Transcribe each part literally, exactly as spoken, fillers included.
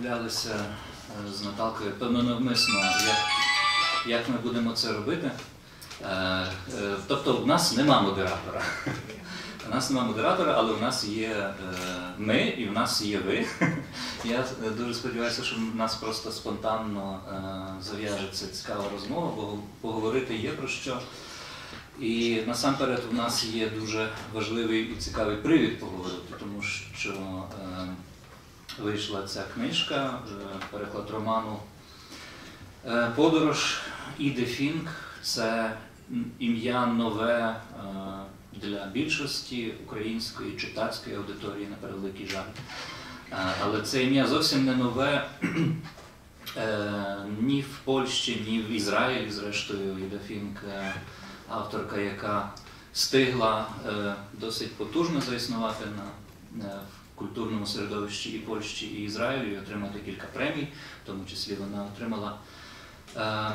домовлялися з Наталкою, певно, навмисно, як, як ми будемо це робити. Тобто в нас нема модератора. У нас нема модератора, але у нас є ми і в нас є ви. Я дуже сподіваюся, що в нас просто спонтанно зав'яжеться цікава розмова, бо поговорити є про що. І насамперед у нас є дуже важливий і цікавий привід поговорити, тому що е, вийшла ця книжка, е, переклад роману е, «Подорож» Іди Фінк. Це ім'я нове е, для більшості української читацької аудиторії, на превеликий жаль. Е, але це ім'я зовсім не нове е, ні в Польщі, ні в Ізраїлі, зрештою. Іда Фінк е, авторка, яка встигла е, досить потужно заіснувати на, е, в культурному середовищі і Польщі, і Ізраїлю, і отримати кілька премій, в тому числі вона отримала е,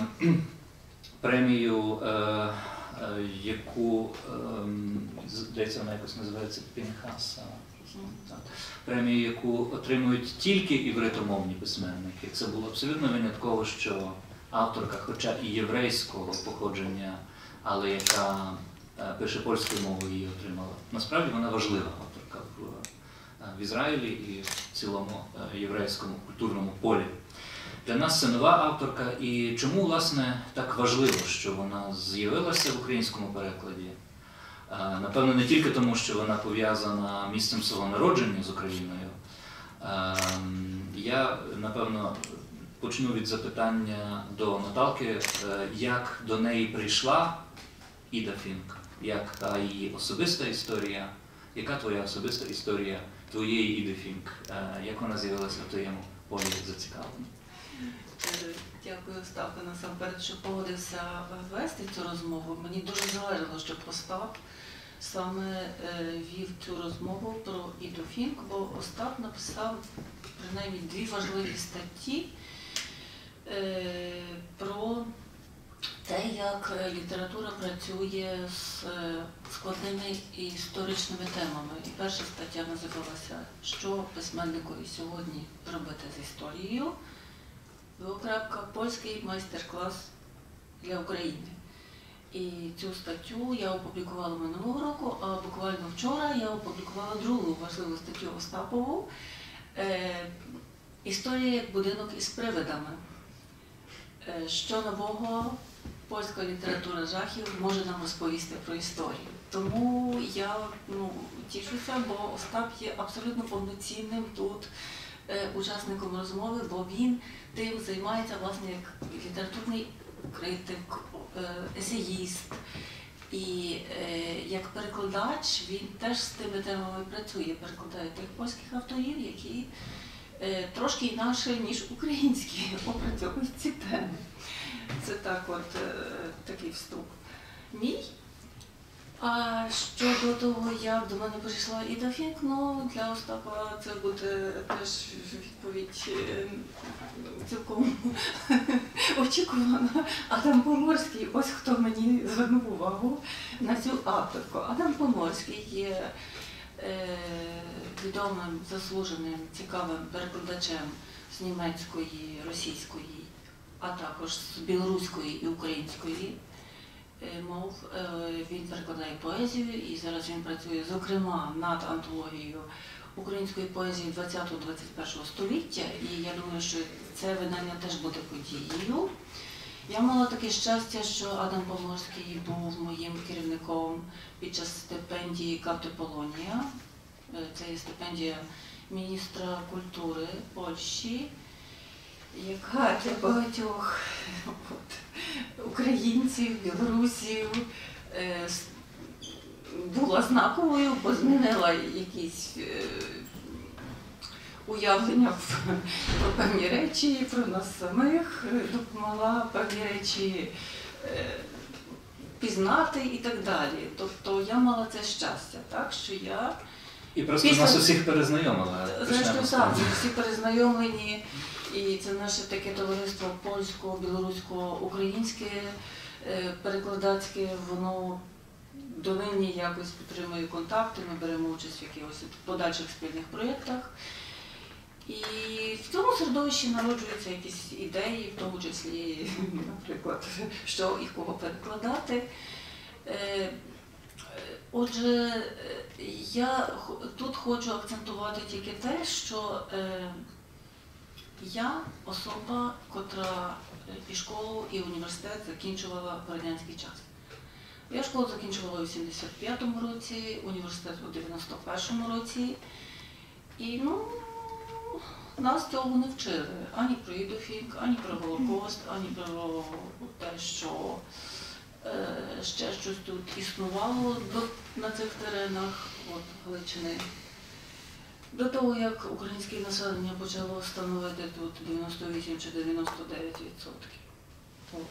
премію, е, е, яку, е, здається, вона якось називається Пінхаса, премію, яку отримують тільки івритомовні письменники. Це було абсолютно винятково, що авторка, хоча і єврейського походження, але яка е, пише польською мовою, її отримала. Насправді вона важлива авторка в, в Ізраїлі і в цілому е, єврейському культурному полі. Для нас це нова авторка, і чому, власне, так важливо, що вона з'явилася в українському перекладі? Е, напевно, не тільки тому, що вона пов'язана місцем свого народження з Україною. Е, я, напевно, почну від запитання до Наталки, як до неї прийшла Іда Фінк, яка її особиста історія, яка твоя особиста історія твоєї Іди Фінк, як вона з'явилася в твоєму полі зацікавлення? Дякую, Остапе, насамперед, що погодився вести цю розмову. Мені дуже залежало, щоб Остап саме вів цю розмову про Іду Фінк, бо Остап написав принаймні дві важливі статті про те, як література працює з складними історичними темами. І перша стаття називалася «Що письменникові сьогодні робити з історією?» Двокрапка «Польський майстер-клас для України». І цю статтю я опублікувала минулого року, а буквально вчора я опублікувала другу важливу статтю Остапову «Історія як будинок із привидами». Що нового польська література жахів може нам розповісти про історію. Тому я ну, тішуся, бо Остап є абсолютно повноцінним тут е, учасником розмови, бо він тим займається, власне, як літературний критик, е, есеїст. І е, як перекладач він теж з тими темами працює, перекладає тих польських авторів, які е, трошки інакше, ніж українські, опрацьовують ці теми. Це так от, е, такий вступ мій. А щодо того, як до мене прийшла Іда Фінк, ну, для Остапа це буде теж відповідь е, цілком очікувана. Адам Поморський, ось хто мені звернув увагу на цю авторку. Адам Поморський є е, відомим, заслуженим, цікавим перекладачем з німецької, російської, а також з білоруської і української мов. Він перекладає поезію і зараз він працює, зокрема, над антологією української поезії двадцятого-двадцять першого століття. І я думаю, що це видання теж буде подією. Я мала таке щастя, що Адам Поморський був моїм керівником під час стипендії Кавте Полонія. Це є стипендія міністра культури Польщі, яка для багатьох от, українців, білорусів е, була знаковою, бо змінила якісь е, уявлення про певні речі, про нас самих, допомогла певні речі е, пізнати і так далі. Тобто я мала це щастя, так, що я... І просто після... нас усіх перезнайомила. Зрештою, так, всі перезнайомлені. І це наше таке товариство польсько-білорусько-українське, перекладацьке, воно донині якось підтримує контакти, ми беремо участь в якихось подальших спільних проєктах. І в цьому середовищі середовищі народжуються якісь ідеї, в тому числі, наприклад, що і кого перекладати. Отже, я тут хочу акцентувати тільки те, що я особа, котра і школу, і університет закінчувала в радянський час. Я школу закінчувала у сімдесят п'ятому році, університет у дев'яносто першому році. І, ну, нас цього не вчили. Ані про ідофінк, ані про Голокост, ані про те, що е, ще щось тут існувало до, на цих теренах, от, Галичини. До того, як українське населення почало становити тут дев'яносто вісім чи дев'яносто дев'ять відсотків. От.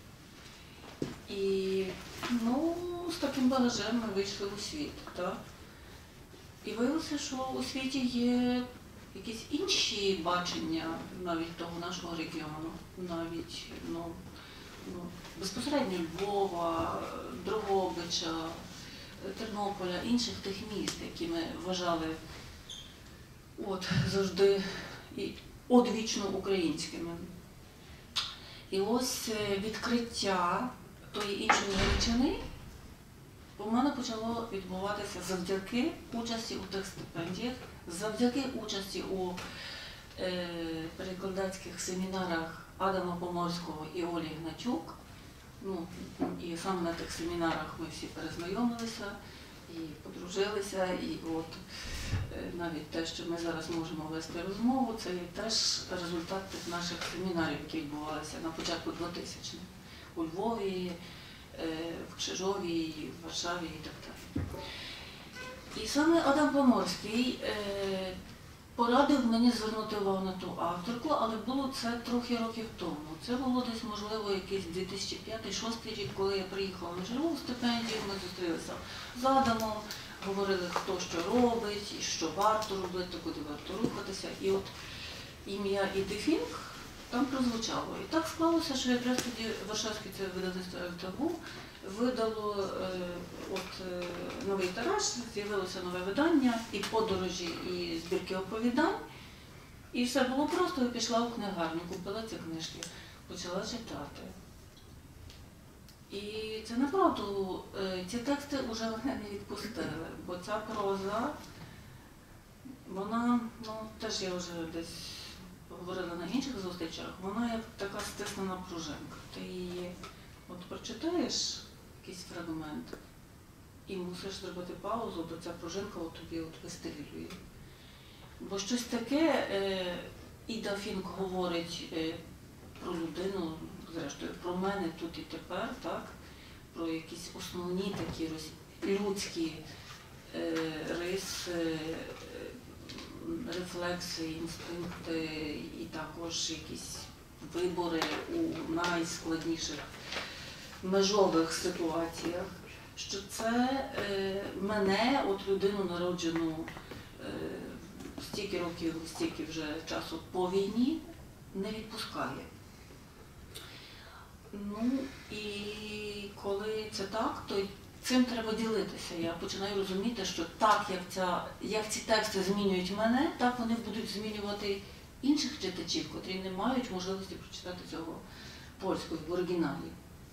І, ну, з таким багажем ми вийшли у світ, так? І виявилося, що у світі є якісь інші бачення навіть того нашого регіону, навіть, ну, ну, безпосередньо Львова, Дрогобича, Тернополя, інших тих міст, які ми вважали от, завжди і одвічно українськими. І ось відкриття тої іншої Галичини у мене почало відбуватися завдяки участі у тих стипендіях, завдяки участі у е, перекладацьких семінарах Адама Поморського і Олі Гнатюк. Ну, і саме на тих семінарах ми всі перезнайомилися і подружилися, і от е, навіть те, що ми зараз можемо вести розмову, це є теж результат тих наших семінарів, які відбувалися на початку двотисячних у Львові, в Крижові, в Варшаві і так далі. І саме Адам Поморський е, порадив мені звернути увагу на ту авторку, але було це трохи років тому. Це було десь, можливо, якийсь дві тисячі п'ятий - дві тисячі шостий рік, коли я приїхала на Жирову стипендію, ми зустрілися з Адамом, говорили, хто що робить, і що варто робити, куди варто рухатися. І от ім'я ідофінк там прозвучало. І так склалося, що якраз тоді Варшавське це видавництво РТГУ видало е, от, е, новий тираж, з'явилося нове видання, і подорожі, і збірки оповідань. І все було просто, я пішла у книгарню, купила ці книжки, почала читати. І це направду, е, ці тексти вже мене не відпустили, бо ця проза, вона, ну, теж я вже десь говорила на інших зустрічах, вона як така стиснена пружинка. Ти її от прочитаєш якийсь фрагмент і мусиш зробити паузу, бо ця пружинка от тобі от вистрілює. Бо щось таке е, Іда Фінк говорить е, про людину, зрештою, про мене тут і тепер, так? Про якісь основні такі людські е, риси, рефлекси, інстинкти і також якісь вибори у найскладніших межових ситуаціях, що це е, мене, от людину, народжену е, стільки років, стільки вже часу по війні, не відпускає. Ну і коли це так, то цим треба ділитися. Я починаю розуміти, що так, як, ця, як ці тексти змінюють мене, так вони будуть змінювати інших читачів, котрі не мають можливості прочитати цього польською в оригіналі.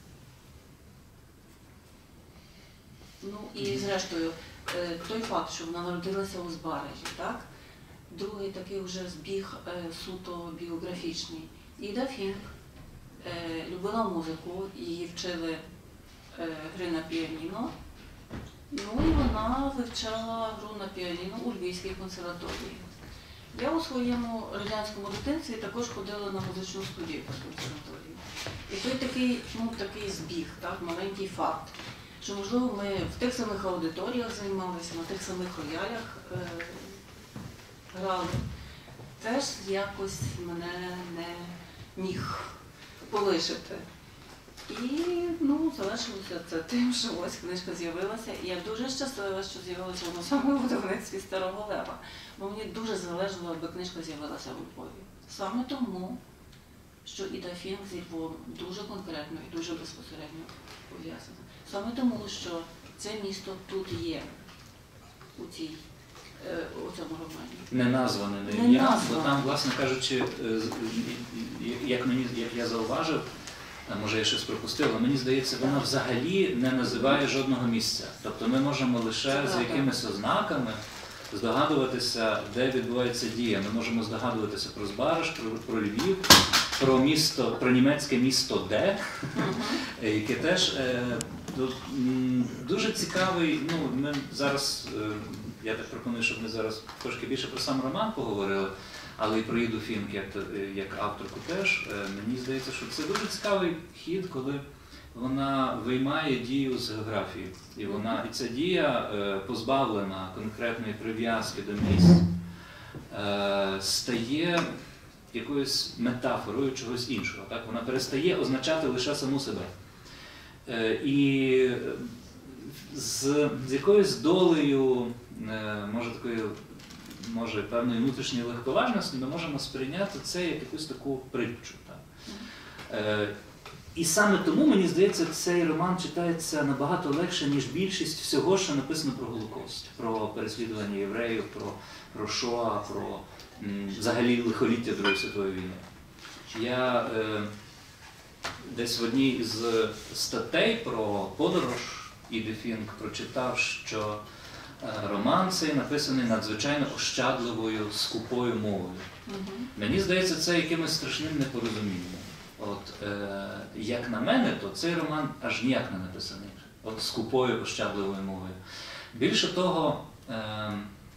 Ну і зрештою, той факт, що вона народилася у Збаражі, так? Другий такий вже збіг суто біографічний. Іда Фінк любила музику, її вчили гри на піаніно, ну і вона вивчала гру на піаніно у Львівській консерваторії. Я у своєму радянському дитинстві також ходила на музичну студію по консерваторії. І той такий, ну, такий збіг, так, маленький факт, що, можливо, ми в тих самих аудиторіях займалися, на тих самих роялях е грали, теж якось мене не міг полишити. І, ну, залишилося це тим, що ось книжка з'явилася. І я дуже щаслива, що з'явилася вона саме у видавництві Старого Лева. Бо мені дуже залежало, аби книжка з'явилася у Львові. Саме тому, що Іда Фінк з Львовом дуже конкретно і дуже безпосередньо пов'язана. Саме тому, що це місто тут є, у цій е, у цьому романі? Не назване не Не ім'я, назване. бо там, власне кажучи, е, з- як мені, як я зауважив, а може я щось пропустив, але мені здається, вона взагалі не називає жодного місця. Тобто ми можемо лише Це з правда. якимись ознаками здогадуватися, де відбувається дія. Ми можемо здогадуватися про Збараж, про, про Львів, про місто, про німецьке місто Де, яке теж е, тут, м, дуже цікавий. Ну, ми зараз, е, я так пропоную, щоб ми зараз трошки більше про сам роман поговорили, але і про Іду Фінк як, як авторку теж. Е, мені здається, що це дуже цікавий хід, коли вона виймає дію з географії. І, вона, і ця дія, е, позбавлена конкретної прив'язки до місць, е, стає якоюсь метафорою чогось іншого. Так? Вона перестає означати лише саму себе. Е, і з, з якоюсь долею, е, може такою, може певної внутрішньої легковажності, ми можемо сприйняти це як якусь таку притчу. Так? Е, і саме тому, мені здається, цей роман читається набагато легше, ніж більшість всього, що написано про Голокост, про переслідування євреїв, про, про Шоа, про м, взагалі лихоліття Другої світової війни. Я е, десь в одній із статей про подорож Іди Фінк прочитав, що е, роман цей написаний надзвичайно ощадливою, скупою мовою. Мені здається, це якимось страшним непорозумінням. От, е, як на мене, то цей роман аж ніяк не написаний от, скупою, ощадливою мовою. Більше того, е, е,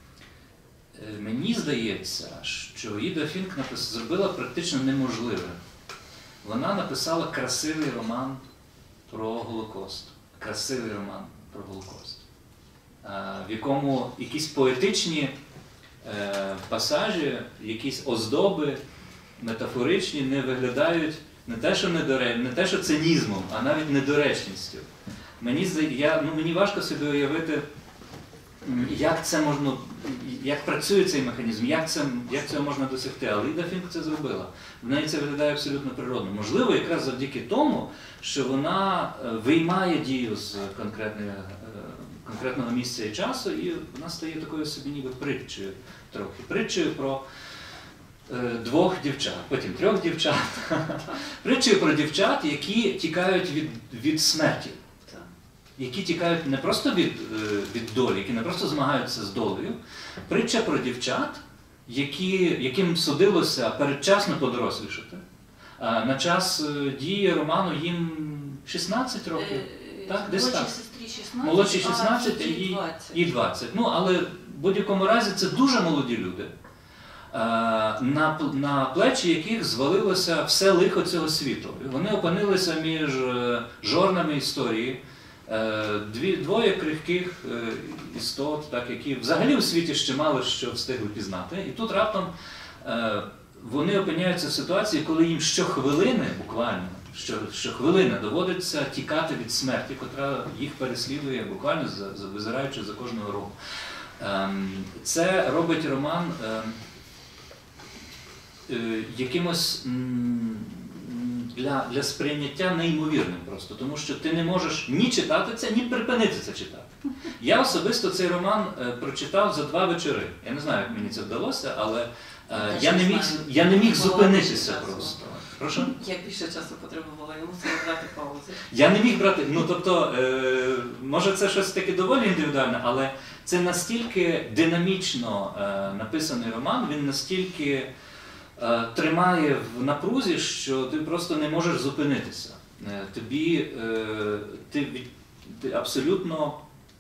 мені здається, що Іда Фінк напис... зробила практично неможливе. Вона написала красивий роман про Голокост. Красивий роман про Голокост, е, в якому якісь поетичні е, пасажі, якісь оздоби метафоричні не виглядають не те, що недоре... не те, що цинізмом, а навіть недоречністю. Мені, я, ну, мені важко собі уявити, як це можна, як працює цей механізм, як, це, як цього можна досягти. Але Іда Фінк це зробила. В неї це виглядає абсолютно природно. Можливо, якраз завдяки тому, що вона виймає дію з конкретної, конкретного місця і часу, і вона стає такою собі ніби притчею трохи. Притчею про двох дівчат, потім трьох дівчат. Притчею про дівчат, які тікають від, від смерті. Які тікають не просто від, від долі, які не просто змагаються з долею. Притча про дівчат, які, яким судилося передчасно подорослішати. На час дії роману їм шістнадцять років. Так, десь так. Молодшій шістнадцять, а їй і двадцять. Ну, але в будь-якому разі це дуже молоді люди, на, на плечі яких звалилося все лихо цього світу. Вони опинилися між жорнами історії, Дві, двоє крихких е, істот, так, які взагалі у світі ще мало що встигли пізнати. І тут раптом е, вони опиняються в ситуації, коли їм щохвилини, буквально, що, щохвилини доводиться тікати від смерті, котра їх переслідує буквально, за, за, визираючи за кожного року. Е, це робить роман е, е, якимось м, Для, для сприйняття неймовірним просто, тому що ти не можеш ні читати це, ні припинити це читати. Я особисто цей роман е, прочитав за два вечори. Я не знаю, як мені це вдалося, але е, я, не міг, я не міг зупинитися просто. Прошу? Як більше часу потребувало, я мусила брати паузи. Я не міг брати, ну тобто, е, може це щось таке доволі індивідуальне, але це настільки динамічно е, написаний роман, він настільки тримає в напрузі, що ти просто не можеш зупинитися. Тобі, ти, ти абсолютно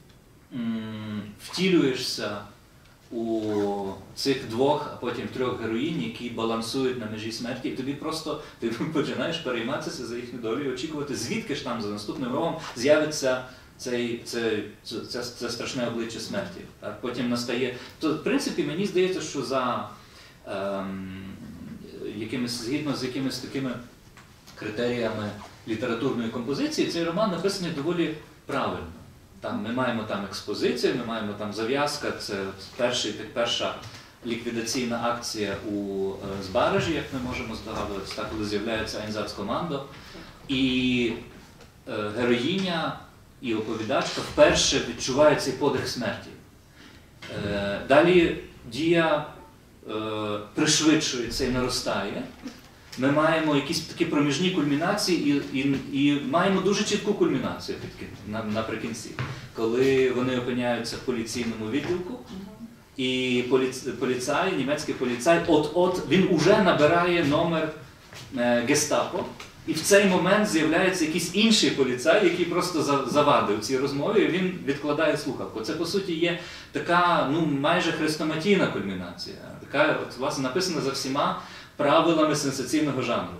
втілюєшся у цих двох, а потім трьох героїнь, які балансують на межі смерті, і тобі просто ти починаєш перейматися за їхню долю і очікувати, звідки ж там за наступним рогом з'явиться цей, це, це, це, це страшне обличчя смерті. Так? Потім настає... То, в принципі, мені здається, що за... Ем, якимись, згідно з якимись такими критеріями літературної композиції, цей роман написаний доволі правильно. Там, ми маємо там експозицію, ми маємо там зав'язка, це перший, перша ліквідаційна акція у е, Збаражі, як ми можемо здогадуватися, так, коли з'являється Айнзацкомандо. І е, героїня і оповідачка вперше відчуває цей подих смерті. Е, Далі дія е, пришвидшується і наростає. Ми маємо якісь такі проміжні кульмінації і, і, і маємо дуже чітку кульмінацію під, на, наприкінці, коли вони опиняються в поліційному відділку, і поліц, поліцай, німецький поліцай, от-от він уже набирає номер е, гестапо, і в цей момент з'являється якийсь інший поліцай, який просто завадив цій розмові, і він відкладає слухавку. Це, по суті, є така, ну, майже хрестоматійна кульмінація. Така, от, власне, написана за всіма правилами сенсаційного жанру.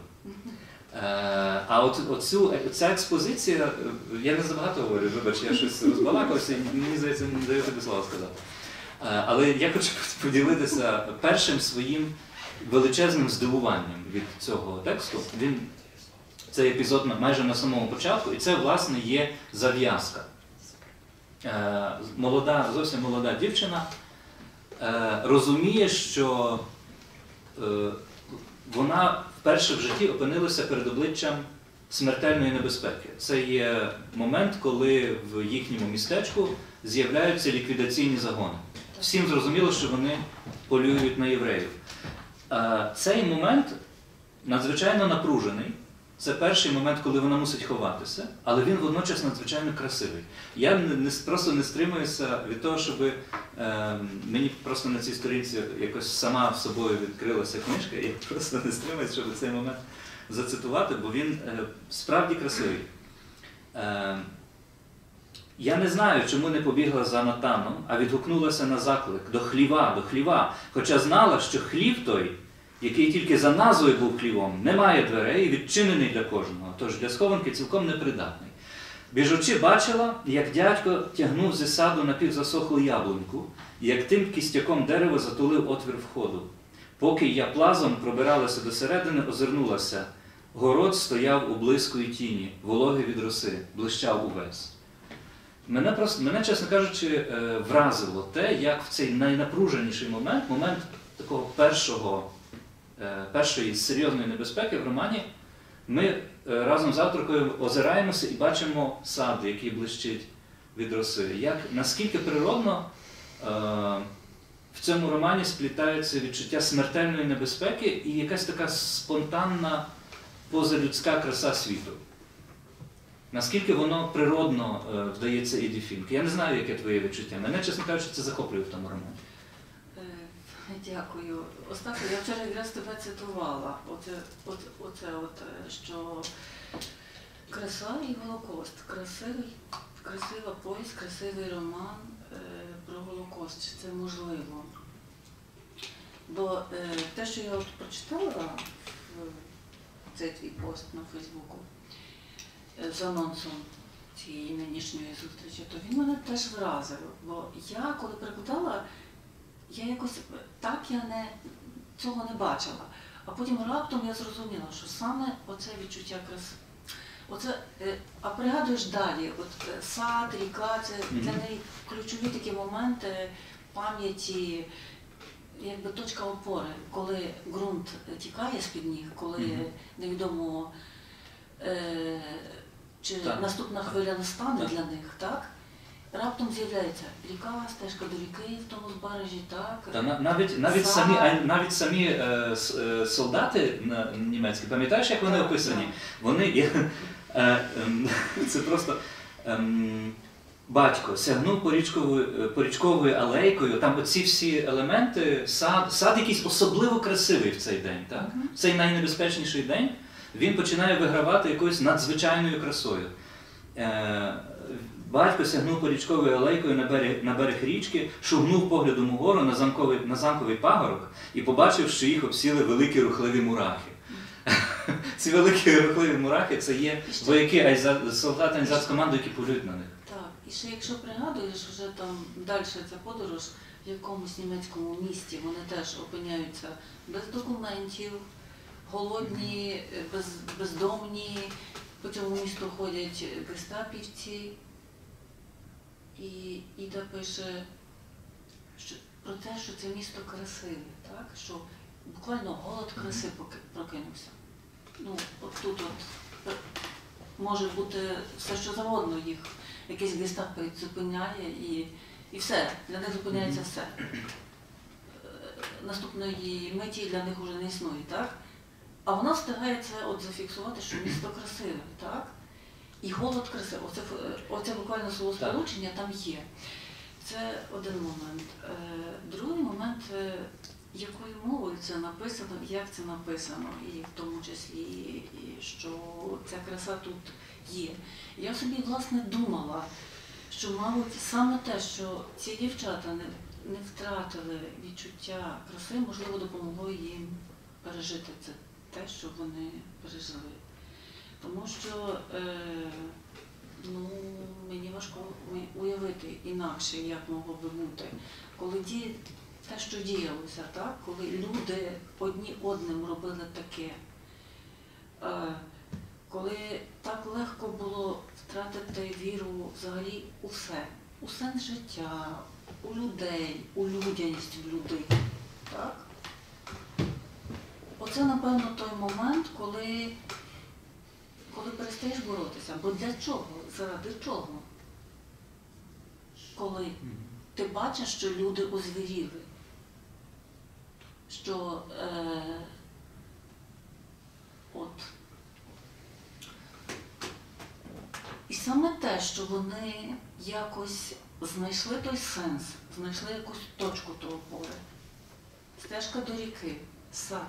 Е, а от оцю, ця експозиція, я не забагато говорю, вибач, я щось розбалакався, і мені здається, не даю тобі слова сказати. Е, але я хочу поділитися першим своїм величезним здивуванням від цього тексту. Він, цей епізод майже на самому початку, і це, власне, є зав'язка. Е, молода, зовсім молода дівчина е, розуміє, що е, вона вперше в житті опинилася перед обличчям смертельної небезпеки. Це є момент, коли в їхньому містечку з'являються ліквідаційні загони. Всім зрозуміло, що вони полюють на євреїв. Е, цей момент надзвичайно напружений. Це перший момент, коли вона мусить ховатися, але він водночас надзвичайно красивий. Я не, не, просто не стримуюся від того, щоб е, мені просто на цій сторінці якось сама в собою відкрилася книжка, і я просто не стримуюся, щоб цей момент зацитувати, бо він е, справді красивий. Е, я не знаю, чому не побігла за Натаном, а відгукнулася на заклик до хліва, до хліва, хоча знала, що хлів той, який тільки за назвою був хлівом, не має дверей і відчинений для кожного, тож для схованки цілком непридатний. Біжучи, бачила, як дядько тягнув зі саду напівзасохлу яблуньку, і як тим кістяком дерева затулив отвір входу. Поки я плазом пробиралася до середини, озирнулася. Город стояв у близької тіні, вологий від роси, блищав увесь. Мене, просто, мене, чесно кажучи, вразило те, як в цей найнапруженіший момент, момент такого першого першої серйозної небезпеки в романі, ми разом з авторкою озираємося і бачимо сад, який блищить від роси. Як, наскільки природно е, в цьому романі сплітаються відчуття смертельної небезпеки і якась така спонтанна позалюдська краса світу. Наскільки воно природно е, вдається Іді Фінк. Я не знаю, яке твоє відчуття. Мене, чесно кажучи, це захоплює в тому романі. Дякую. Остапе, я вчора якраз тебе цитувала. Оце, от, оце от, що краса і Голокост. Красивий, красива повість, красивий роман е, про Голокост. Чи це можливо? Бо е, те, що я от прочитала в цей твій пост на Фейсбуку е, з анонсом цієї нинішньої зустрічі, то він мене теж вразив. Бо я, коли перекладала, я якось так я не, цього не бачила. А потім раптом я зрозуміла, що саме оце відчуття краси. Оце, а пригадуєш далі, от сад, ріка, це для неї ключові такі моменти пам'яті, якби точка опори, коли ґрунт тікає з-під ніг, коли mm-hmm. невідомо, е, чи так. наступна хвиля настане так. для них, так? Раптом з'являється ріка, стежка до ріки в тому збережжі, так? Та, навіть, навіть, самі, навіть самі е, е, солдати німецькі, пам'ятаєш, як вони так, описані? Так. Вони, е, е, е, це просто е, батько сягнув порічковою, порічковою алейкою, там оці всі елементи, сад, сад якийсь особливо красивий в цей день, так? Uh-huh. В цей найнебезпечніший день він починає вигравати якоюсь надзвичайною красою. Е, Батько сягнув порічковою алейкою на берег, на берег річки, шугнув поглядом угору на замковий, на замковий пагорок і побачив, що їх обсіли великі рухливі мурахи. Ці великі рухливі мурахи – це є вояки, солдати Айнзац-команди, які полюють на них. Так, і ще якщо пригадуєш, вже там далі ця подорож в якомусь німецькому місті, вони теж опиняються без документів, голодні, без, бездомні, по цьому місту ходять гестапівці. І Іда пише що, про те, що це місто красиве, так? Що буквально голод краси прокинувся. Ну, от тут от може бути все, що завгодно їх, якийсь гестапо зупиняє і І все, для них зупиняється все. Е, Наступної миті для них вже не існує, так? А вона встигає це от зафіксувати, що місто красиве, так? І голод краси. Оце, оце буквально словосполучення там є. Це один момент. Е, Другий момент, е, якою мовою це написано, як це написано, і в тому числі, і що ця краса тут є. Я собі, власне, думала, що, мабуть, саме те, що ці дівчата не, не втратили відчуття краси, можливо, допомогло їм пережити це, те, що вони пережили. Тому що е, ну, мені важко уявити інакше, як могло би бути. Коли ді, те, що діялося, так? Коли люди одні одним робили таке, е, коли так легко було втратити віру взагалі у все, у сенс життя, у людей, у людяність в людей. Так? Оце, напевно, той момент, коли Коли перестаєш боротися, бо для чого? Заради чого? Коли ти бачиш, що люди озвіріли, що е, от. І саме те, що вони якось знайшли той сенс, знайшли якусь точку того поля. Стежка до ріки, сад.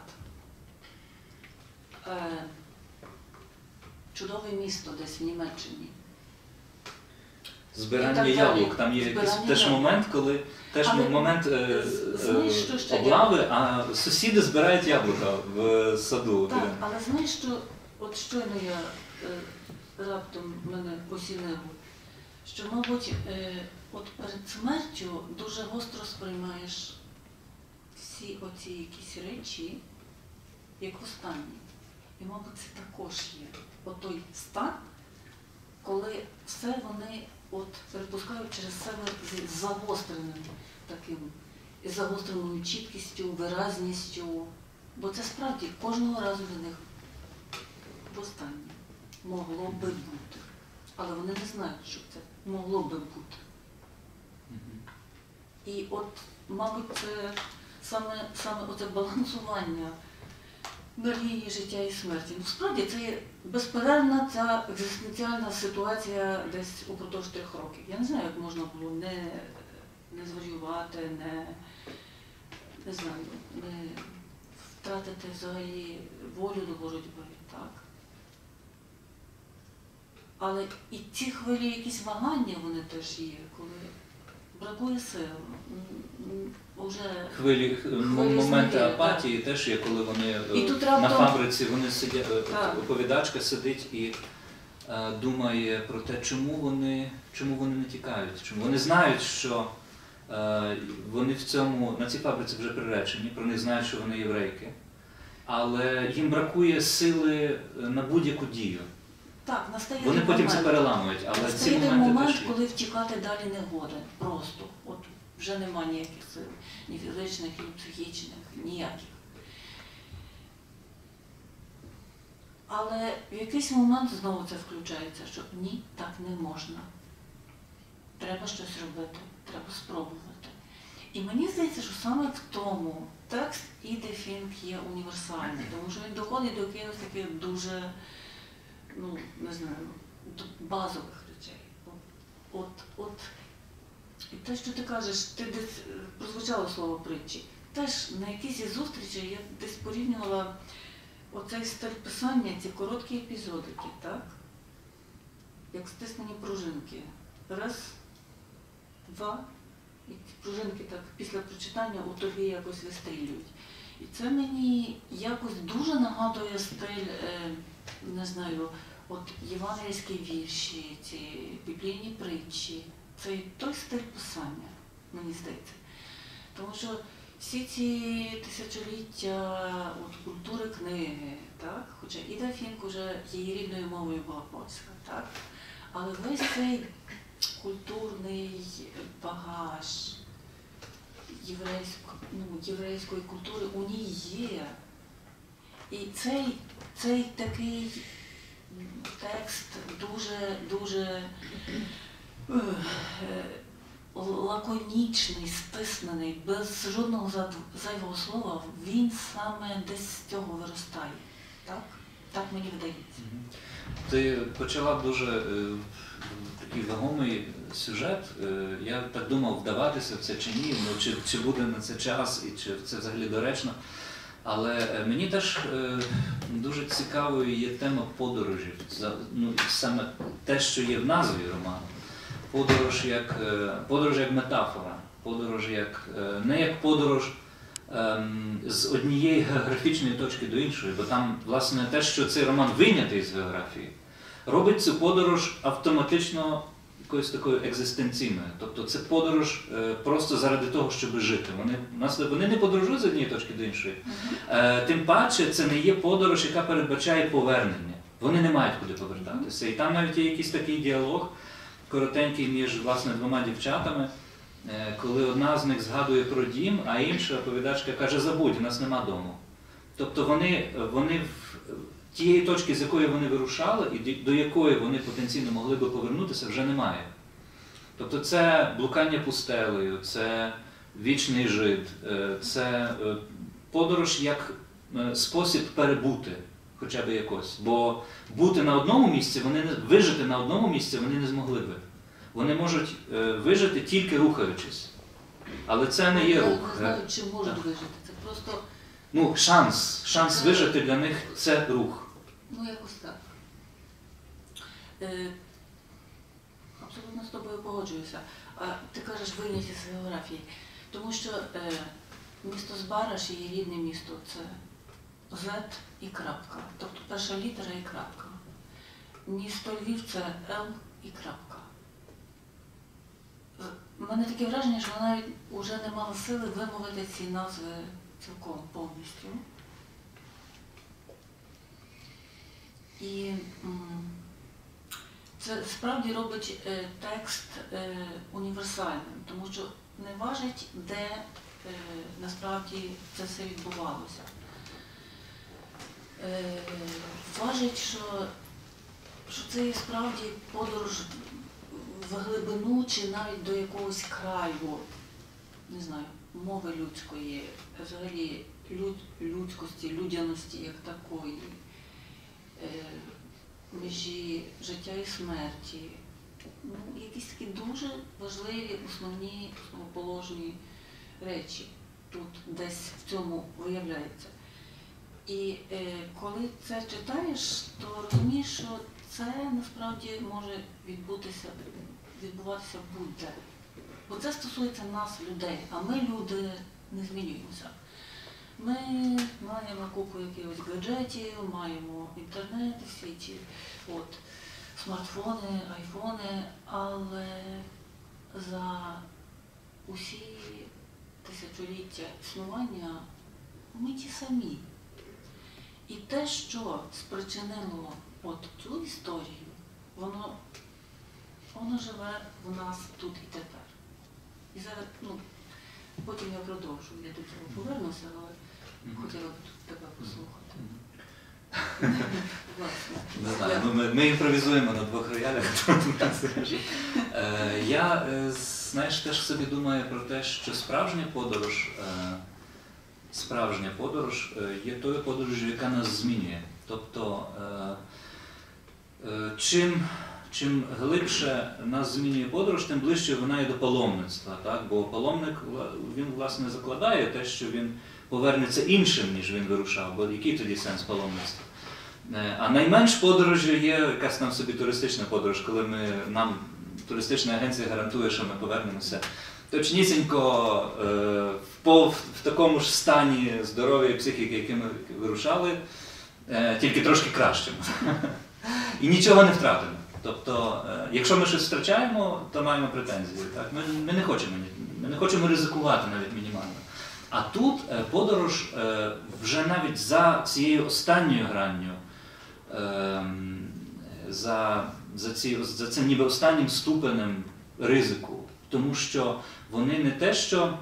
Е, Чудове місто десь в Німеччині. Збирання яблук. Там є якийсь теж момент, коли теж Але, момент е, знаєш, що ще облави, я... а сусіди збирають яблука в саду. Так, але знаєш, що от щойно я е, раптом мене посінило, що, мабуть, е, от перед смертю дуже гостро сприймаєш всі оці якісь речі, як останні. І, мабуть, це також є. От той стан, коли все вони от перепускають через себе з загостреним таким, з загостреною чіткістю, виразністю. Бо це справді кожного разу для них востаннє могло би бути. Але вони не знають, що це могло би бути. І от, мабуть, це саме, саме оце балансування на лінії життя і смерті. Ну, справді, це є безперервна ця екзистенціальна ситуація десь упродовж трьох років. Я не знаю, як можна було не, не зварювати, не, не знаю, не втратити взагалі волю до боротьби, так? Але і ці хвилі, якісь вагання, вони теж є, коли бракує сил. Уже хвилі, хвилі моменти зміни, апатії так. Теж є, коли вони І тут на раптом... фабриці, вони сидять, Так. оповідачка сидить і е, думає про те, чому вони, чому вони не тікають. Чому вони знають, що е, вони в цьому, на цій фабриці вже приречені, про них знають, що вони єврейки, але їм бракує сили на будь-яку дію. Так, настає Вони потім момент. це переламують, але ці Настає моменти момент, теж є. коли втікати далі не годен. Просто. От вже нема ніяких сил. Ні фізичних, ні психічних, ніяких. Але в якийсь момент знову це включається, що ні, так не можна. Треба щось робити, треба спробувати. І мені здається, що саме в тому текст Іди Фінк є універсальний, тому що він доходить до якихось таких дуже, ну, не знаю, до базових речей. От, от, і те, що ти кажеш, ти десь прозвучало слово притчі. Теж на якійсь із зустрічей я десь порівнювала оцей стиль писання, ці короткі епізодики, так? Як стиснені пружинки. Раз, два, і ці пружинки так після прочитання у тобі якось вистрілюють. І це мені якось дуже нагадує стиль, е, не знаю, от євангельські вірші, ці біблійні притчі. Це той стиль писання, мені здається. Тому що всі ці тисячоліття от, культури книги, так? Хоча Іда Фінк уже її рідною мовою була польська, так? Але весь цей культурний багаж єврейсько, ну, єврейської культури у ній є. І цей, цей такий текст дуже, дуже лаконічний, стиснений, без жодного зайвого слова, він саме десь з цього виростає. Так? Так мені видається. Ти почала дуже е, такий вагомий сюжет. Е, я так думав, вдаватися в це чи ні, ну, чи, чи буде на це час і чи це взагалі доречно. Але е, мені теж е, дуже цікавою є тема подорожів. За, ну, саме те, що є в назві роману. Подорож як, е, подорож як метафора, подорож як, е, не як подорож з однієї географічної точки до іншої, бо там, власне, те, що цей роман вийнятий з географії, робить цю подорож автоматично якоюсь такою екзистенційною. Тобто це подорож просто заради того, щоб жити. Вони, вони не подорожують з однієї точки до іншої. Тим паче, це не є подорож, яка передбачає повернення. Вони не мають куди повертатися. І там навіть є якийсь такий діалог коротенький між, власне, двома дівчатами, коли одна з них згадує про дім, а інша оповідачка каже: забудь, у нас нема дому. Тобто вони, вони в тієї точки, з якої вони вирушали, і до якої вони потенційно могли би повернутися, вже немає. Тобто це блукання пустелею, це вічний жид, це подорож як спосіб перебути хоча б якось. Бо бути на одному місці, вони не, вижити на одному місці вони не змогли би. Вони можуть е, вижити тільки рухаючись. Але це не є рух. Я не знаю, чи можуть вижити. Це просто... Ну, шанс. Шанс це... вижити для них – це рух. Ну, якось так. Е, абсолютно з тобою погоджуюся. А ти кажеш, вийняті з географії. Тому що е, місто Збараж, її рідне місто – це Z і крапка. Тобто перша літера і крапка. Місто Львів – це Л і крапка. У мене таке враження, що вона навіть вже не мала сили вимовити ці назви цілком повністю. І це справді робить е, текст е, універсальним, тому що не важить, де е, насправді це все відбувалося. Е, важить, що, що це справді подорож в глибину чи навіть до якогось краю, не знаю, мови людської, взагалі люд, людськості, людяності як такої, е, межі життя і смерті. Ну, якісь такі дуже важливі, основні, основоположні речі тут десь в цьому виявляються. І е, коли це читаєш, то розумієш, що це насправді може відбутися, відбуватися будь-де. Бо це стосується нас, людей, а ми, люди, не змінюємося. Ми маємо купу якихось гаджетів, маємо інтернет, всі ці от, смартфони, айфони, але за усі тисячоліття існування ми ті самі. І те, що спричинило от цю історію, воно, воно живе в нас тут і тепер. І зараз, ну, потім я продовжу, я до цього повернуся, але хотіла б тебе послухати. Не знаю, ми, ми імпровізуємо на двох роялях. Я, знаєш, теж собі думаю про те, що справжня подорож, справжня подорож є тою подорожю, яка нас змінює. Тобто, чим, чим глибше нас змінює подорож, тим ближче вона є до паломництва. Так? Бо паломник, він, власне, закладає те, що він повернеться іншим, ніж він вирушав. Бо який тоді сенс паломництва? А найменш подорожю є якась там собі туристична подорож, коли ми, нам туристична агенція гарантує, що ми повернемося точнісінько е, в, пов, в такому ж стані здоров'я і психіки, яким ми вирушали, е, тільки трошки кращим. І нічого не втратимо. Тобто, е, якщо ми щось втрачаємо, то маємо претензії. Так? Ми, ми, не хочемо, ми не хочемо ризикувати навіть мінімально. А тут е, подорож е, вже навіть за цією останньою гранню, е, за, за, ці, за цим ніби останнім ступенем ризику. Тому що вони не те, що,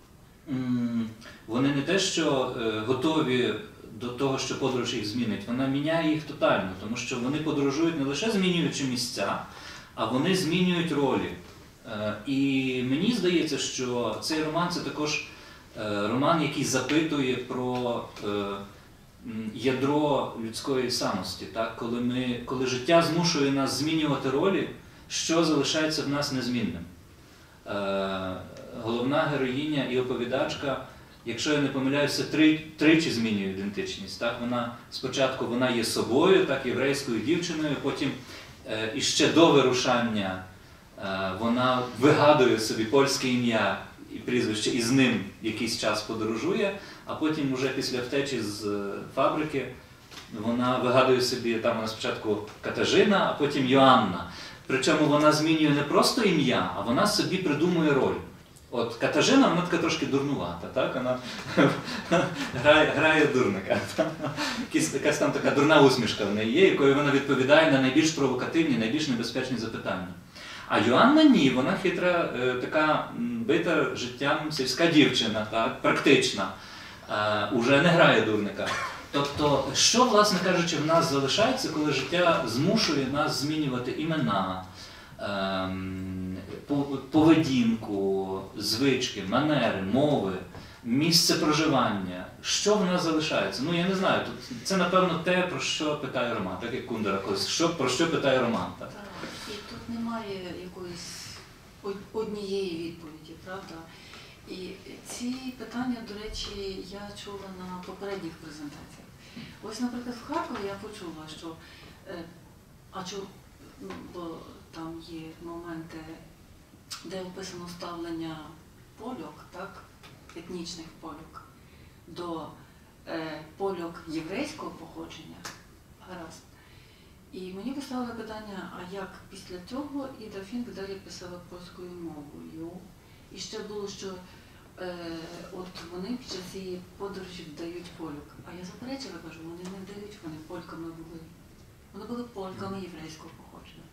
вони не те, що е, готові до того, що подорож їх змінить, вона міняє їх тотально, тому що вони подорожують не лише змінюючи місця, а вони змінюють ролі. Е, І мені здається, що цей роман – це також е, роман, який запитує про е, м, ядро людської самості. Так? Коли, ми, коли життя змушує нас змінювати ролі, що залишається в нас незмінним. Е, Головна героїня і оповідачка, якщо я не помиляюся, три, тричі змінює ідентичність. Так? Вона, спочатку вона є собою, так, єврейською дівчиною, потім е, іще до вирушання е, вона вигадує собі польське ім'я і прізвище, і з ним якийсь час подорожує, а потім вже після втечі з е, фабрики вона вигадує собі, там вона спочатку Катажина, а потім Йоанна. Причому вона змінює не просто ім'я, а вона собі придумує роль. От Катажина, вона така трошки дурнувата, так? Вона грає, грає дурника. Якась, якась там така дурна усмішка в неї є, якою вона відповідає на найбільш провокативні, найбільш небезпечні запитання. А Йоанна ні, вона хитра, така бита життям сільська дівчина, так? Практична, уже не грає дурника. Тобто, що, власне кажучи, в нас залишається, коли життя змушує нас змінювати імена, поведінку, звички, манери, мови, місце проживання. Що в нас залишається? Ну, я не знаю. Тут, це, напевно, те, про що питає Роман, так як Кундера колись. Що, про що питає Роман? Так? Так, і тут немає якоїсь однієї відповіді, правда? І ці питання, до речі, я чула на попередніх презентаціях. Ось, наприклад, в Харкові я почула, що, а чу, ну, бо там є моменти, де описано ставлення польок, так, етнічних польок, до е, польок єврейського походження, гаразд. І мені поставили питання, а як після цього Іда Фінк далі писала польською мовою. І ще було, що е, от вони під час цієї подорожі вдають польок. А я заперечила, кажу, вони не вдають, вони польками були. Вони були польками єврейського походження.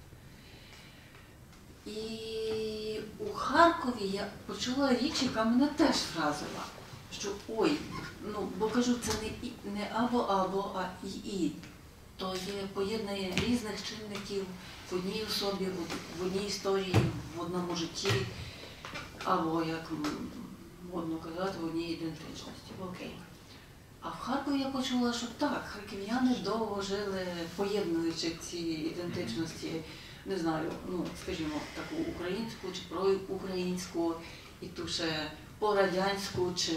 І у Харкові я почула річ, яка мене теж вразила, що ой, ну, бо кажу, це не, і, не або-або, а і-і. То є поєднання різних чинників в одній особі, в одній історії, в одному житті, або, як модно казати, в одній ідентичності. Окей. А в Харкові я почула, що так, харків'яни довго жили, поєднуючи ці ідентичності, не знаю, ну, скажімо, таку українську чи проукраїнську, і ту ще порадянську чи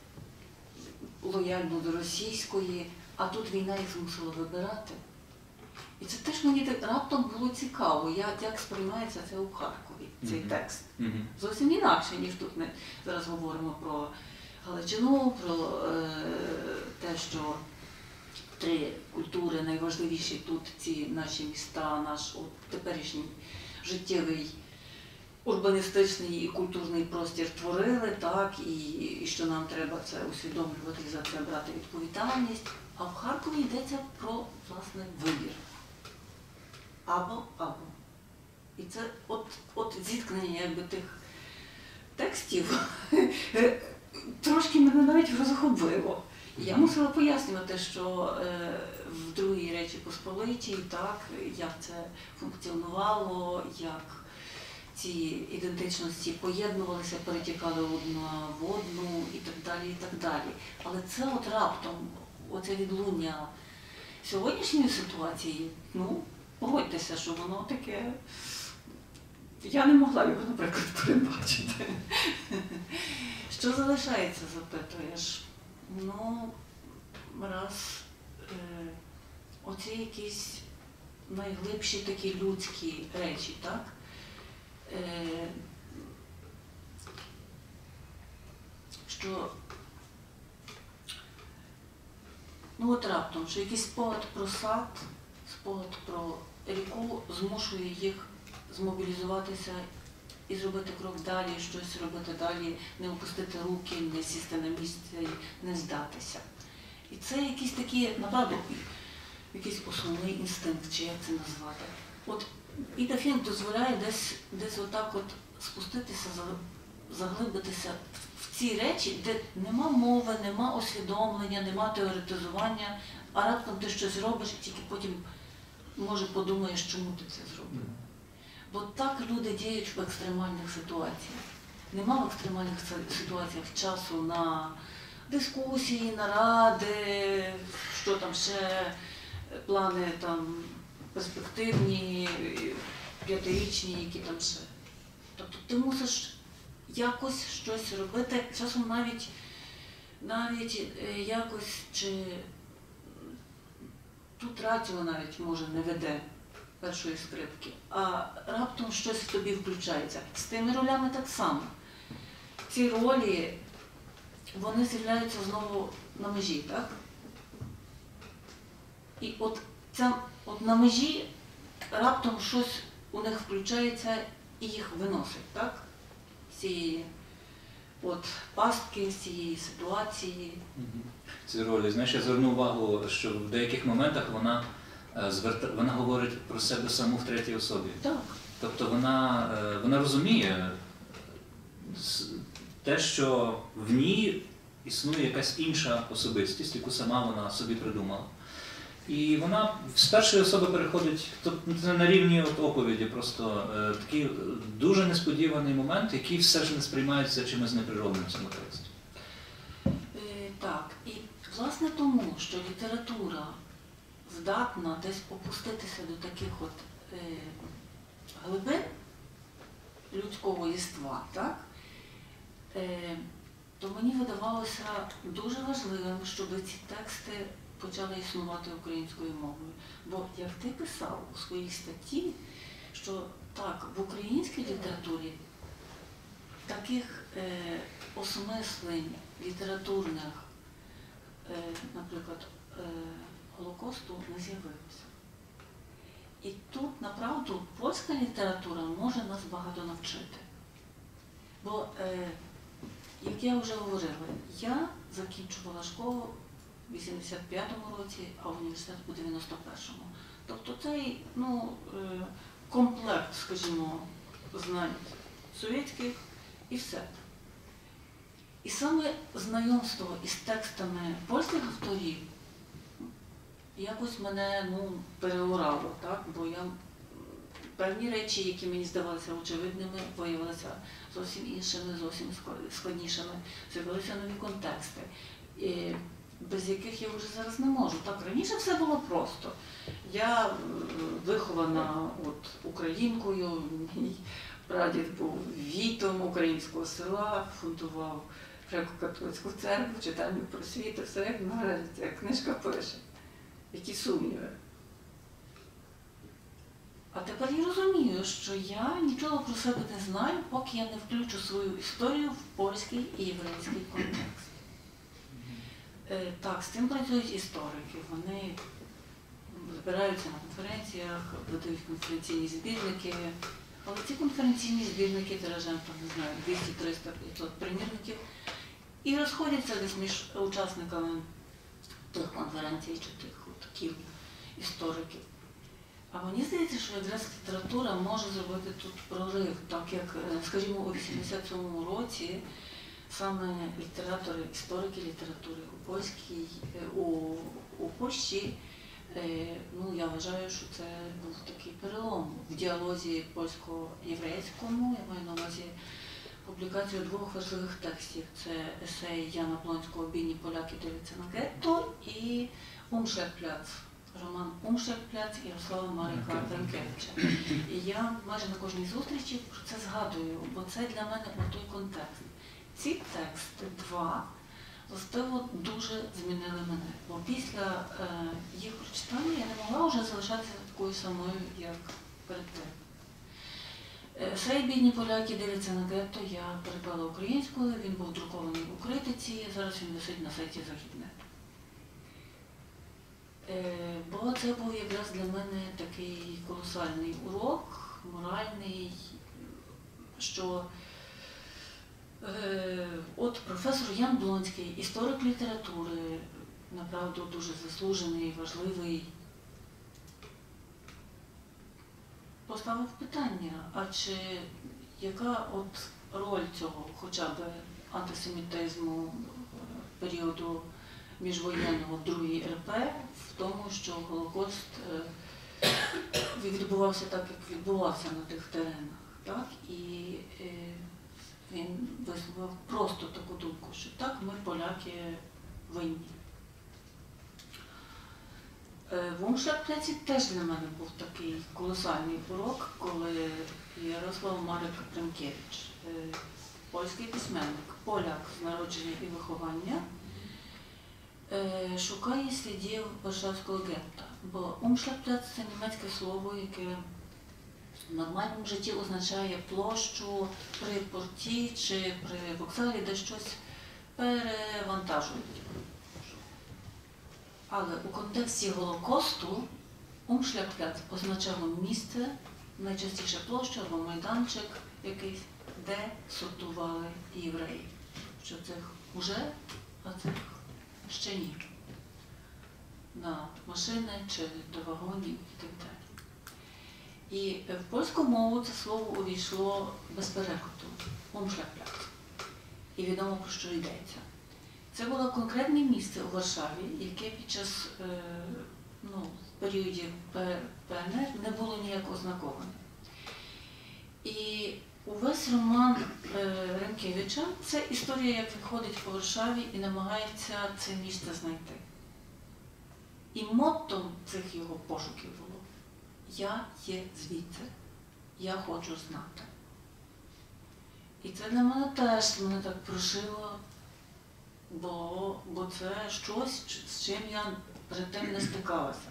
лояльну до російської, а тут війна їх змусила вибирати. І це теж мені так раптом було цікаво, як, як сприймається це у Харкові, цей mm-hmm. текст. Mm-hmm. Зовсім інакше, ніж тут ми зараз говоримо про Галичину, про е, те, що три культури найважливіші тут, ці наші міста, наш от, теперішній життєвий, урбаністичний і культурний простір творили, так, і, і що нам треба це усвідомлювати і за це брати відповідальність. А в Харкові йдеться про, власне, вибір. Або-або. І це от, от зіткнення якби тих текстів трошки мене навіть розгубило. Я мусила пояснювати, що е, в Другій Речі Посполитій, так, як це функціонувало, як ці ідентичності поєднувалися, перетікали одна в одну і так далі, і так далі. Але це от раптом, оце відлуння сьогоднішньої ситуації, ну, погодьтеся, що воно таке, я не могла його, наприклад, передбачити. Що залишається, запитуєш? Ну, раз, е, оці якісь найглибші такі людські речі, так? Е, що, ну от раптом, що якийсь спогад про сад, спогад про ріку змушує їх змобілізуватися і зробити крок далі, щось робити далі, не опустити руки, не сісти на місце, не здатися. І це якісь такі, направду, якийсь основний інстинкт, чи як це назвати. От Іда Фінк дозволяє десь, десь отак от спуститися, заглибитися в ці речі, де нема мови, нема усвідомлення, нема теоретизування, а раптом ти щось робиш і тільки потім, може, подумаєш, чому ти це зробив. Бо так люди діють в екстремальних ситуаціях. Нема в екстремальних ситуаціях часу на дискусії, наради, що там ще, плани там перспективні, п'ятирічні, які там ще. Тобто ти мусиш якось щось робити, часом навіть, навіть якось, чи тут радіо навіть може не веде першої скрипки, а раптом щось в тобі включається. З тими ролями так само. Ці ролі, вони з'являються знову на межі, так? І от, ця, от на межі раптом щось у них включається і їх виносить, так? З цієї от пастки, з цієї ситуації. Ці ролі. Знаєш, я звернув увагу, що в деяких моментах вона, зверта... вона говорить про себе саму в третій особі. Так. Тобто вона, вона розуміє те, що в ній існує якась інша особистість, яку сама вона собі придумала. І вона з першої особи переходить, тобто на рівні от оповіді, просто е, такий дуже несподіваний момент, який все ж не сприймається чимось неприродним в цьому тексті. Е, так, і власне тому, що література здатна десь опуститися до таких от е, глибин людського єства, так? Е, то мені видавалося дуже важливим, щоб ці тексти почали існувати українською мовою. Бо, як ти писав у своїй статті, що так, в українській літературі таких е, осмислень літературних, е, наприклад, е, Голокосту не з'явилося. І тут, направду, польська література може нас багато навчити. Бо, е, як я вже говорила, я закінчувала школу в вісімдесят п'ятому році, а університет у дев'яносто першому. Тобто цей ну, комплект, скажімо, знань совєтських і все. І саме знайомство із текстами польських авторів якось мене ну, переорало, так? Бо я певні речі, які мені здавалися очевидними, виявилися зовсім іншими, зовсім складнішими, з'явилися нові контексти, і без яких я вже зараз не можу. Так, раніше все було просто. Я вихована от, українкою, мій прадід був війтом українського села, фундував греко-католицьку церкву, читальну просвіту, все як належить, як книжка пише. Які сумніви. А тепер я розумію, що я нічого про себе не знаю, поки я не включу свою історію в польський і єврейський контекст. Е, так, з цим працюють історики. Вони збираються на конференціях, видають конференційні збірники. Але ці конференційні збірники тиражем, там, не знаю, двісті, триста, п'ятсот примірників і розходяться десь між учасниками тих конференцій чи тих от, кіл істориків. А мені здається, що якраз література може зробити тут прорив, так як, скажімо, у вісімдесят сьомому році саме літератори, історики літератури у Польській, у, у Польщі, ну, я вважаю, що це був такий перелом в діалозі польсько-єврейському, я маю на увазі публікацію двох важливих текстів. Це есей Яна Плонського «Бідні поляки дивляться на гетто» і «Умшляхпляц», роман «Умшляхпляц» Ярослава Марика Венкевича. І я майже на кожній зустрічі про це згадую, бо це для мене той контекст. Ці тексти, два, властиво дуже змінили мене, бо після е, їх прочитання я не могла вже залишатися такою самою, як перед тим. Есей «Бідні поляки дивляться на гетто» я переклала українською, він був друкований у критиці, зараз він висить на сайті Західнет. Е, бо це був якраз для мене такий колосальний урок, моральний, що е, от професор Ян Блонський, історик літератури, направду дуже заслужений, важливий, поставив питання, а чи яка от роль цього хоча б антисемітизму періоду міжвоєнного в другій РП в тому, що Голокост відбувався так, як відбувався на тих теренах. Так? І е, він висловив просто таку думку, що так, ми, поляки, винні. Е, в Умшляхпляці теж для мене був такий колосальний урок, коли Ярослав Марик Ренкевич, е, польський письменник, поляк з народження і виховання, е, шукає слідів Варшавського гетта. Бо Умшляхпляц – це німецьке слово, яке в нормальному житті означає площу при порті чи при вокзалі, де щось перевантажують. Але у контексті Голокосту Умшляхпляц означало місце, найчастіше площа або майданчик якийсь, де сортували євреїв. Що цих уже, а цих ще ні. На машини чи до вагонів і так далі. І в польську мову це слово увійшло без перекладу Умшляхпляц. І відомо, про що йдеться. Це було конкретне місце у Варшаві, яке під час е, ну, в періоді ПНР не було ніяк ознаковане. І увесь роман е, Ренкевича – це історія, як він ходить по Варшаві і намагається це місце знайти. І моттом цих його пошуків було: я є звідси, я хочу знати. І це для мене теж мене так прошило, бо, бо це щось, з чим я перед тим не стикалася.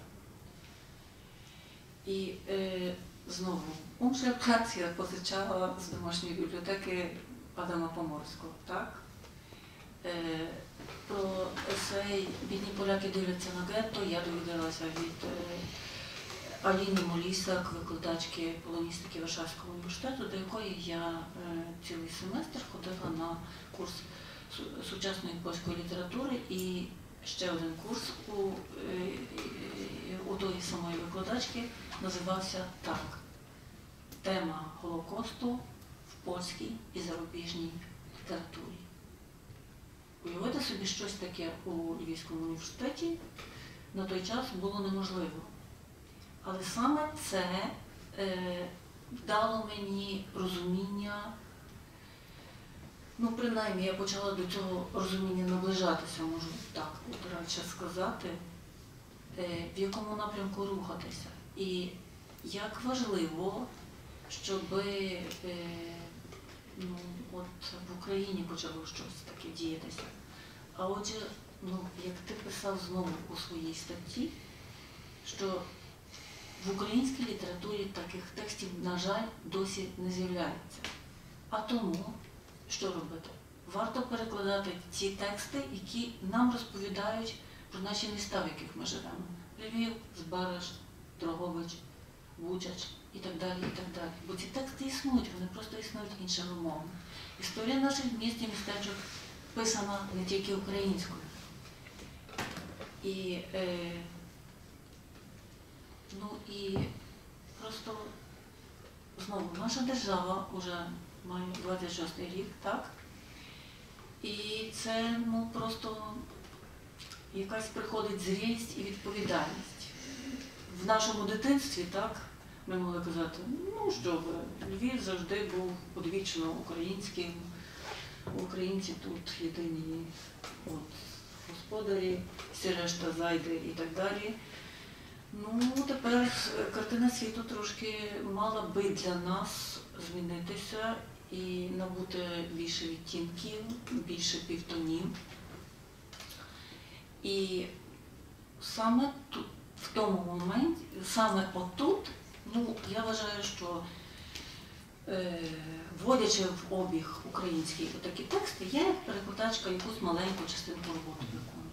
І е, знову, Умшляхпляц я позичала з домашньої бібліотеки Адама Поморського, так? Е, про есей «Бідні поляки дивляться на гетто» я довідалася від е, Аліни Молісак, викладачки полоністики Варшавського університету, до якої я е, цілий семестр ходила на курс сучасної польської літератури, і ще один курс у, е, у тої самої викладачки називався так: «Тема Голокосту в польській і зарубіжній літературі». Уявити собі щось таке у Львівському університеті на той час було неможливо. Але саме це е, дало мені розуміння, ну принаймні я почала до цього розуміння наближатися, можу так радше сказати, е, в якому напрямку рухатися. І як важливо, щоб е, ну, от в Україні почало щось таке діятися. А отже, ну, як ти писав знову у своїй статті, що в українській літературі таких текстів, на жаль, досі не з'являється. А тому, що робити? Варто перекладати ці тексти, які нам розповідають про наші міста, в яких ми живемо. Львів, Збараж, Дрогобич, Бучач і так далі, і так далі. Бо ці тексти існують, вони просто існують іншими мовами. Історія наших міст і містечок писана не тільки українською. І, е, ну, і просто, знову, наша держава вже має двадцять шостий рік, так? І це, ну, просто якась приходить зрілість і відповідальність. В нашому дитинстві, так, ми могли казати, ну що ви, Львів завжди був одвічно українським, українці тут єдині от, господарі, всі решта зайди і так далі. Ну, тепер картина світу трошки мала би для нас змінитися і набути більше відтінків, більше півтонів. І саме тут, в тому моменті, саме отут, ну, я вважаю, що е, вводячи в обіг український отакі тексти, я як перекладачка якусь маленьку частинку роботи виконую.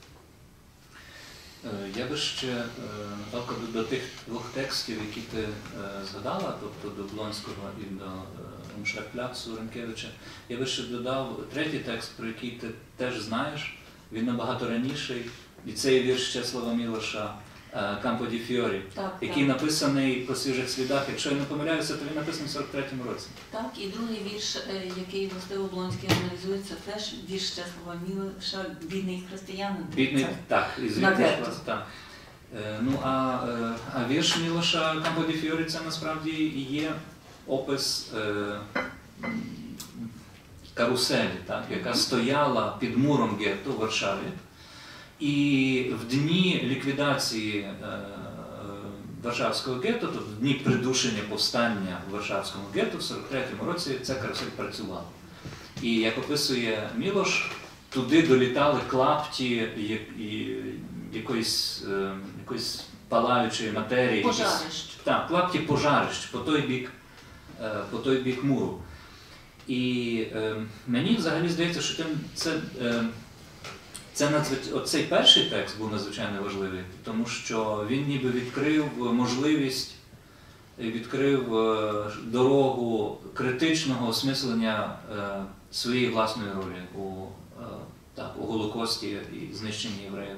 Я би ще, Наталка, до тих двох текстів, які ти згадала, тобто до Блонського і до Умшляхпляцу Ренкевича, я би ще додав третій текст, про який ти теж знаєш, він набагато раніший, і це є вірш Чеслава Мілоша «Кампо ді Фіорі», так, який так. написаний по свіжих слідах. Якщо я не помиляюся, то він написаний в сорок третьому році. Так, і другий вірш, який властиво Блонський аналізується, теж вірш Чеслава Мілоша «Бідний християнин». Бідний, це... так, і звідти, так. Е, Ну, а, е, а вірш Мілоша Кампо-ді-Фіорі – це насправді є опис е, м, каруселі, так, яка стояла під муром гетто в Варшаві. І в дні ліквідації е, Варшавського гетто, тобто в дні придушення повстання в Варшавському гетто в сорок третьому році ця карусель працювала. І, як описує Мілош, туди долітали клапті я- і якоїсь, е, якоїсь палаючої матерії. якісь- Пожарищ. Так, клапті пожарищ по той бік, е, по той бік муру. І е, мені взагалі здається, що тим це, е, це надзвич... оцей перший текст був надзвичайно важливий, тому що він ніби відкрив можливість, відкрив е, дорогу критичного осмислення е, своєї власної ролі у, е, так, у Голокості і знищенні євреїв.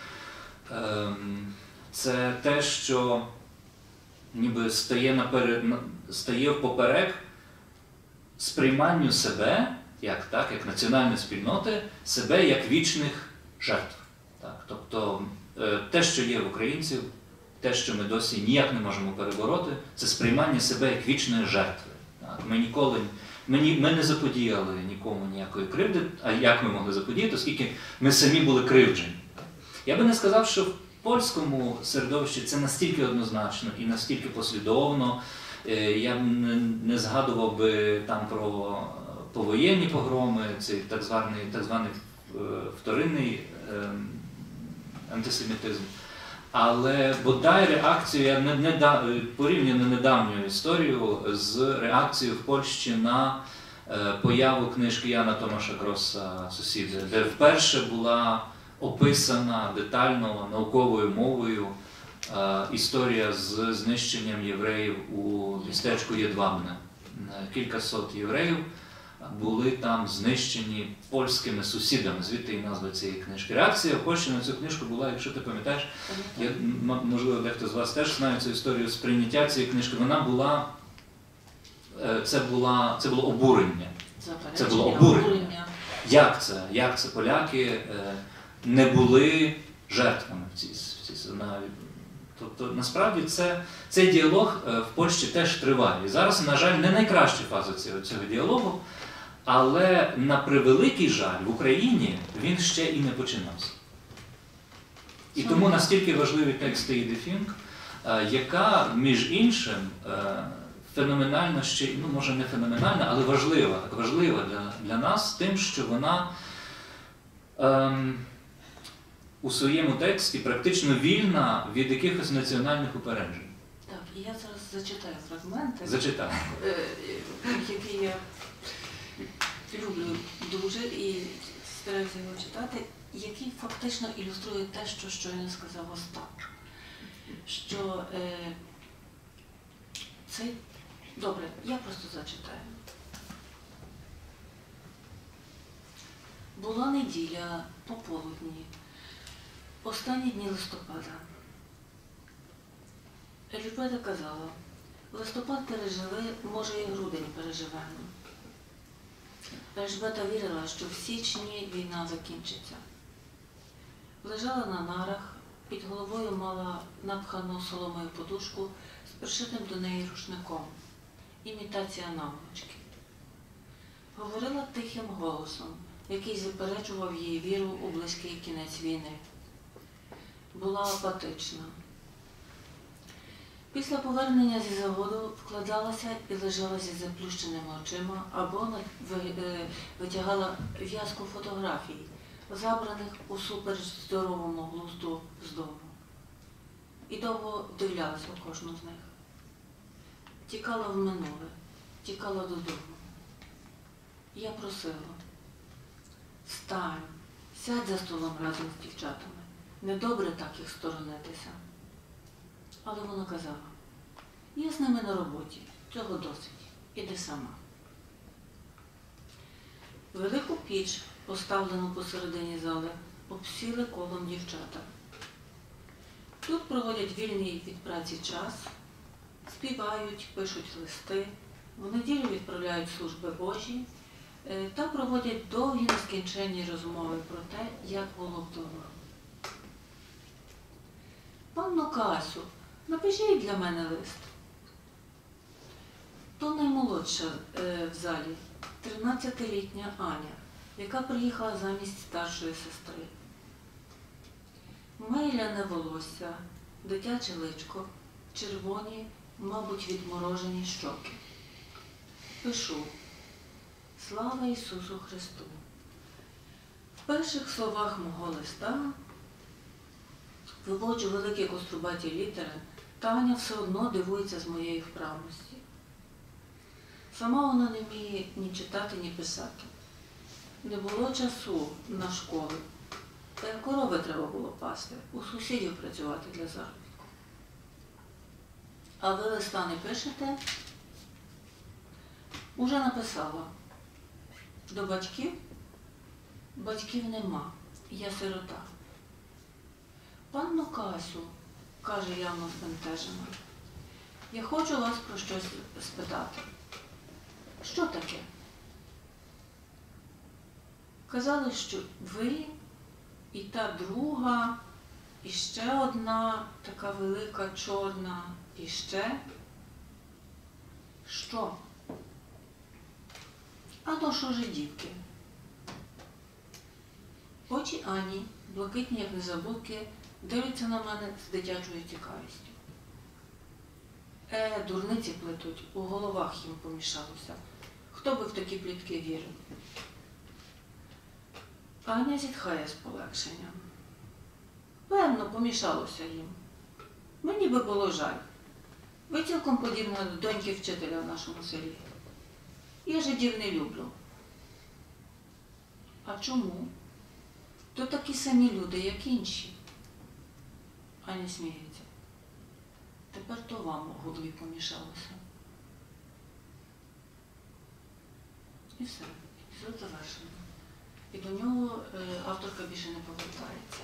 Е, це те, що ніби стає, наперед, стає впоперек сприйманню себе, як, так, як національної спільноти, себе як вічних жертв. Так. Тобто е, те, що є в українців, те, що ми досі ніяк не можемо перебороти, це сприймання себе як вічної жертви. Так. Ми ніколи ми, ні, ми не заподіяли нікому ніякої кривди, а як ми могли заподіяти, оскільки ми самі були кривджені. Так. Я би не сказав, що в польському середовищі це настільки однозначно і настільки послідовно. Я б не, не згадував би там про повоєнні погроми, цей так званий, так званий вторинний е, антисемітизм. Але бодай реакцію, я не, не, порівняно недавню історію з реакцією в Польщі на е, появу книжки Яна Томаша Гроса «Сусіди», де вперше була описана детально науковою мовою історія з знищенням євреїв у містечку Єдвабне. Кількасот євреїв були там знищені польськими сусідами, звідти і назва цієї книжки. Реакція в Польщі на цю книжку була, якщо ти пам'ятаєш, я, можливо, дехто з вас теж знає цю історію сприйняття цієї книжки, вона була, це, була, це було обурення. Це було обурення. Як це? Як це поляки не були жертвами в цій ситуації? Тобто, насправді, це, цей діалог в Польщі теж триває. І зараз, на жаль, не найкраща фаза цього, цього діалогу, але, на превеликий жаль, в Україні він ще і не починався. І тому настільки важливий текст Іди Фінк, яка, між іншим, феноменальна ще, ну, може не феноменальна, але важлива, важлива для, для нас тим, що вона ем, у своєму тексті практично вільна від якихось національних упереджень. Так, і я зараз зачитаю фрагменти, Зачитаю. які я люблю дуже і стараюся його читати, які фактично ілюструють те, що щойно сказав Остап. Що е, цей... Добре, я просто зачитаю. Була неділя пополудні, останні дні листопада. Ельжбета казала, листопад пережили, може і грудень переживемо. Ельжбета вірила, що в січні війна закінчиться. Лежала на нарах, під головою мала напхану соломою подушку з пришитим до неї рушником. Імітація наволочки. Говорила тихим голосом, який заперечував її віру у близький кінець війни. Була апатична. Після повернення зі заводу вкладалася і лежала зі заплющеними очима або витягала в'язку фотографій, забраних усупереч здоровому глузду з дому. І довго вдивлялася у кожну з них. Тікала в минуле, тікала додому. Я просила, встань, сядь за столом разом з дівчатами. Недобре так їх сторонитися. Але вона казала, я з ними на роботі, цього досить, іди сама. Велику піч, поставлену посередині зали, обсіли колом дівчата. Тут проводять вільний від праці час, співають, пишуть листи, в неділю відправляють служби Божі та проводять довгі нескінченні розмови про те, як було вдома. Пан Панно Касю, напишіть для мене лист. То наймолодша е, в залі, тринадцятилітня Аня, яка приїхала замість старшої сестри. Мейляне волосся, дитяче личко, червоні, мабуть, відморожені щоки. Пишу: слава Ісусу Христу! В перших словах мого листа виводжу великі кострубаті літери, та Аня все одно дивується з моєї вправності. Сама вона не вміє ні читати, ні писати. Не було часу на школи. Та й корови треба було пасти, у сусідів працювати для заробітку. А ви листа не пишете? Уже написала. До батьків? Батьків нема. Я сирота. Панно Касю, каже явно збентежена, я хочу вас про щось спитати. Що таке? Казали, що ви і та друга, і ще одна така велика, чорна, і ще. Що? А то що ж дівки? Очі Ані, блакитні, як незабудки, дивляться на мене з дитячою цікавістю. Е, дурниці плетуть, у головах їм помішалося. Хто би в такі плітки вірив? Аня зітхає з полегшенням. Певно, помішалося їм. Мені би було жаль. Ви цілком подібна до доньки вчителя в нашому селі. Я жидів не люблю. А чому? То такі самі люди, як інші. Аня сміється. Тепер то вам у голові помішалося. І все. Епізод завершено. І до нього е, авторка більше не повертається.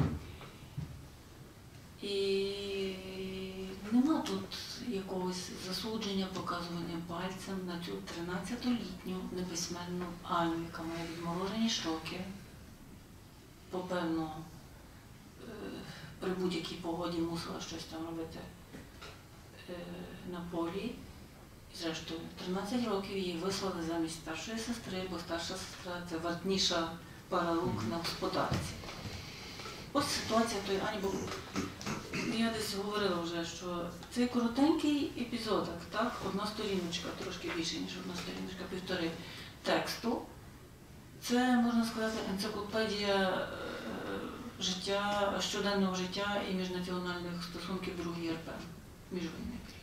І нема тут якогось засудження, показування пальцем на цю тринадцятилітню неписьменну Аню, яка має відморожені щоки. Попевно, е, при будь-якій погоді мусила щось там робити е, на полі. І зрештою, тринадцять років її вислали замість старшої сестри, бо старша сестра – це вартніша пара рук на господарці. Ось ситуація в той Ані, бо я десь говорила вже, що цей коротенький епізодок, так, одна сторіночка, трошки більше, ніж одна сторіночка, півтори тексту, це, можна сказати, енциклопедія е, життя, щоденного життя і міжнаціональних стосунків другої РП, міжвоєнний період.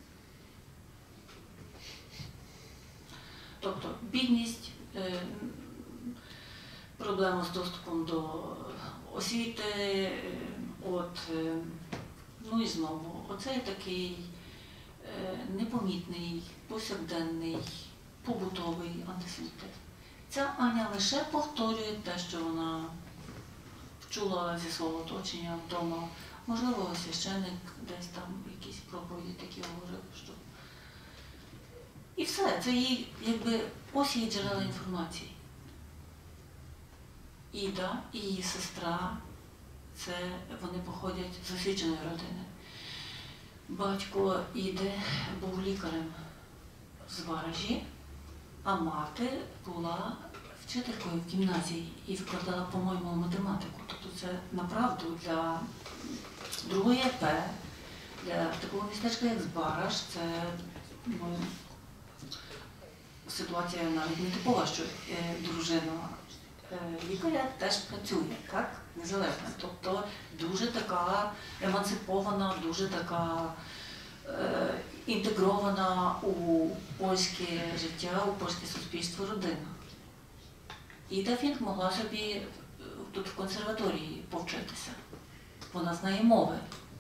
Тобто бідність, е, проблема з доступом до освіти, е, от, е, ну і знову, оцей такий е, непомітний, повсякденний, побутовий антисемітизм. Ця Аня лише повторює те, що вона чула зі свого оточення вдома. Можливо, священник десь там якісь проповіді такі говорив, що... І все, це її, якби, ось її джерела інформації. Іда і її сестра, це вони походять з освіченої родини. Батько Іди був лікарем з Варажі, а мати була вчителькою в гімназії і викладала, по-моєму, математику. Тобто це направду для другої ЕП, для такого містечка, як Збараж, це ну, ситуація навіть не типова, що е, дружина е, лікаря теж працює, так? Незалежно. Тобто дуже така емансипована, дуже така е, інтегрована у польське життя, у польське суспільство родина. Іда Фінк могла собі тут в консерваторії повчитися. Вона знає мови.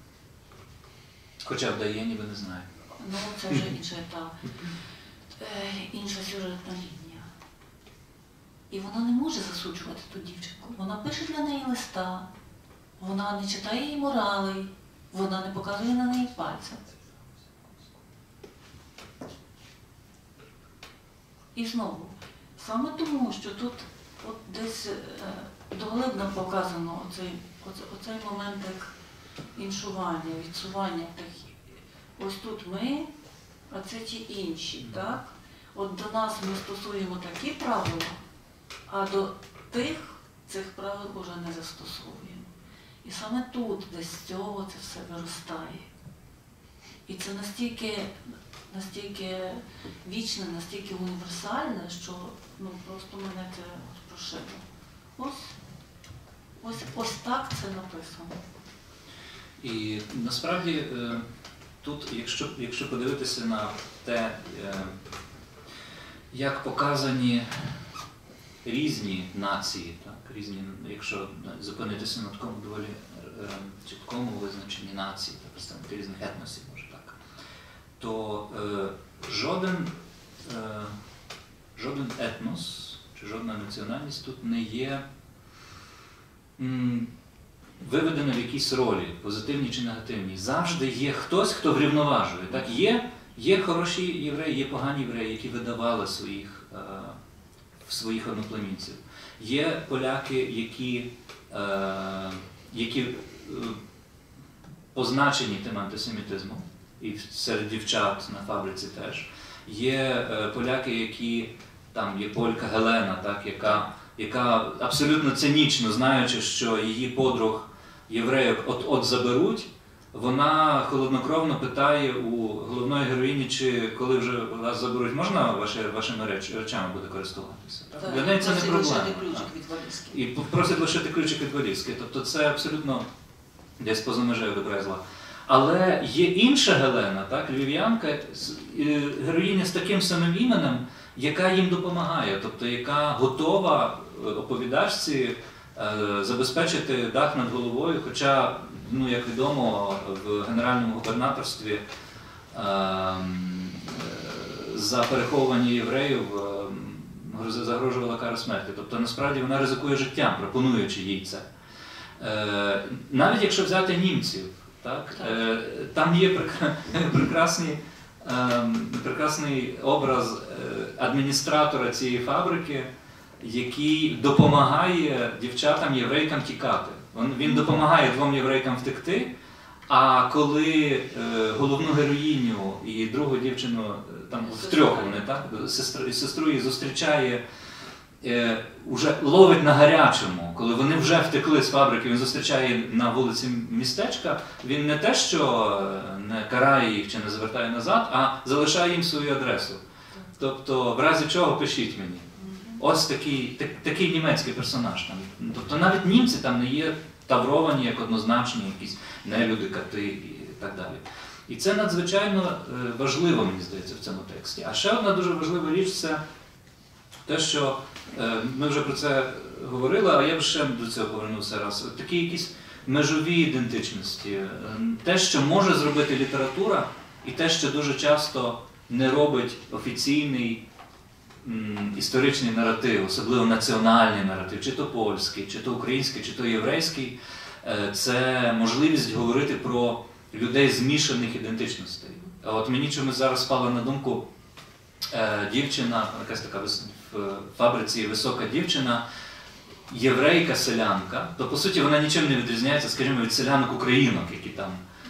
Хоча вдає, ніби не знає. Ну, це вже інша етап. Інша сюжетна лінія. І вона не може засуджувати ту дівчинку. Вона пише для неї листа, вона не читає їй моралей, вона не показує на неї пальцем. І знову, саме тому, що тут от десь е, доглибно показано оцей, оцей, оцей момент, як іншування, відсування тих. Ось тут ми, а це ті інші, так? От до нас ми стосуємо такі правила, а до тих цих правил вже не застосовуємо. І саме тут, десь з цього це все виростає. І це настільки, настільки вічне, настільки універсальне, що ну, просто мене це прошибло. Ось, ось, ось так це написано. І насправді е, тут, якщо, якщо подивитися на те, е, як показані різні нації, так, різні, якщо зупинитися на такому доволі е, чіткому визначенні нації, та представники різних етносів, може так, то е, жоден, е, жоден етнос чи жодна національність тут не є м, виведена в якійсь ролі, позитивній чи негативній. Завжди є хтось, хто врівноважує. Так? Є, є хороші євреї, є погані євреї, які видавали своїх, е, своїх одноплемінців. Є поляки, які, е, які е, позначені тим антисемітизмом, і серед дівчат на фабриці теж. Є е, поляки, які, там є полька Гелена, так, яка, яка абсолютно цинічно, знаючи, що її подруг євреїв от-от заберуть, вона холоднокровно питає у головної героїні, чи коли вже вас заберуть, можна ваші, вашими реч, речами буде користуватися. Так? Так, Для неї це не проблема. лишити ключик від валізки. І просить лишити ключик від валізки. Тобто це абсолютно десь поза межею добра і зла. Але є інша Гелена, так, львів'янка, героїня з таким самим іменем, яка їм допомагає, тобто яка готова оповідачці забезпечити дах над головою, хоча, ну, як відомо, в Генеральному губернаторстві е, за переховування євреїв е, загрожувала кара смерті. Тобто, насправді, вона ризикує життям, пропонуючи їй це. Е, навіть якщо взяти німців, так, е, там є прекрасний, е, прекрасний образ адміністратора цієї фабрики, який допомагає дівчатам-єврейкам тікати. Він допомагає двом єврейкам втекти, а коли е, головну героїню і другу дівчину, там втрьох вони, так, сестру, сестру її зустрічає, е, уже ловить на гарячому, коли вони вже втекли з фабрики, він зустрічає на вулиці містечка, він не те, що не карає їх чи не звертає назад, а залишає їм свою адресу. Тобто, в разі чого пишіть мені. Ось такий, так, такий німецький персонаж там. Тобто навіть німці там не є тавровані як однозначні якісь нелюди, кати і так далі. І це надзвичайно важливо, мені здається, в цьому тексті. А ще одна дуже важлива річ – це те, що ми вже про це говорили, а я б ще до цього повернувся раз. Такі якісь межові ідентичності. Те, що може зробити література, і те, що дуже часто не робить офіційний історичний наратив, особливо національний наратив, чи то польський, чи то український, чи то єврейський, це можливість говорити про людей змішаних ідентичностей. А от мені чомусь зараз спала на думку дівчина, якась така в фабриці висока дівчина, єврейка-селянка, то по суті вона нічим не відрізняється, скажімо, від селянок-українок, які там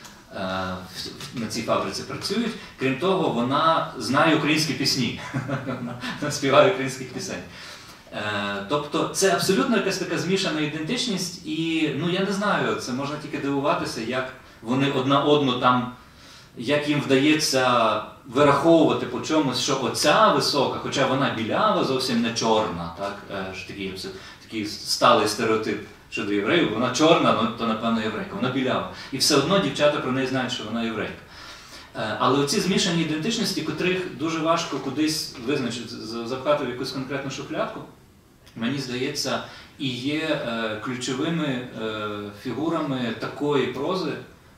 на цій фабриці працюють. Крім того, вона знає українські пісні, вона співає українських пісень. Тобто це абсолютно якась така змішана ідентичність і, ну я не знаю, це можна тільки дивуватися, як вони одна одну там, як їм вдається вираховувати по чомусь, що оця висока, хоча вона білява, зовсім не чорна, так, такий, такий сталий стереотип щодо євреїв, вона чорна, ну, то, напевно, єврейка, вона білява. І все одно дівчата про неї знають, що вона єврейка. Але оці змішані ідентичності, котрих дуже важко кудись визначити, запхати в якусь конкретну шухлядку, мені здається, і є ключовими фігурами такої прози,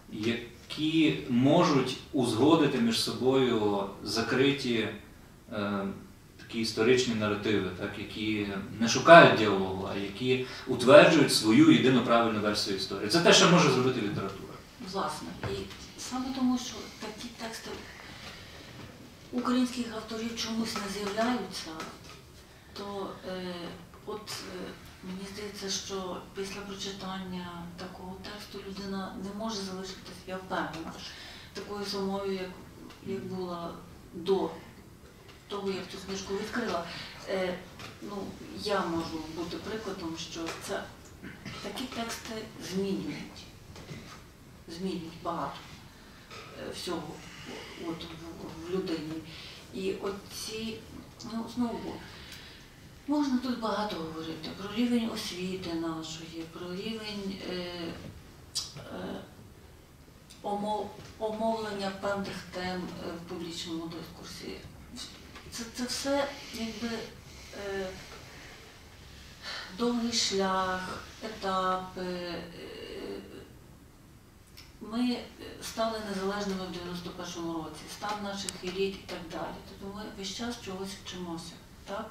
які можуть узгодити між собою закриті такі історичні наративи, так, які не шукають діалогу, а які утверджують свою єдину правильну версію історії. Це те, що може зробити література. Власне. І саме тому, що такі тексти українських авторів чомусь не з'являються, то е, от е, Мені здається, що після прочитання такого тексту людина не може залишитися, я впевнена, такою самою, як, як була до того, як цю книжку відкрила. Е, ну, я можу бути прикладом, що це такі тексти змінюють, змінюють багато е, всього от, в, в людині. І оці, ну, знову, можна тут багато говорити про рівень освіти нашої, про рівень е, е, омов, омовлення певних тем в публічному дискурсі. Це, це все якби е, довгий шлях, етапи. Е, ми стали незалежними в дев'яносто першому році, стан наших еліт і так далі. Тобто ми весь час чогось вчимося. Так?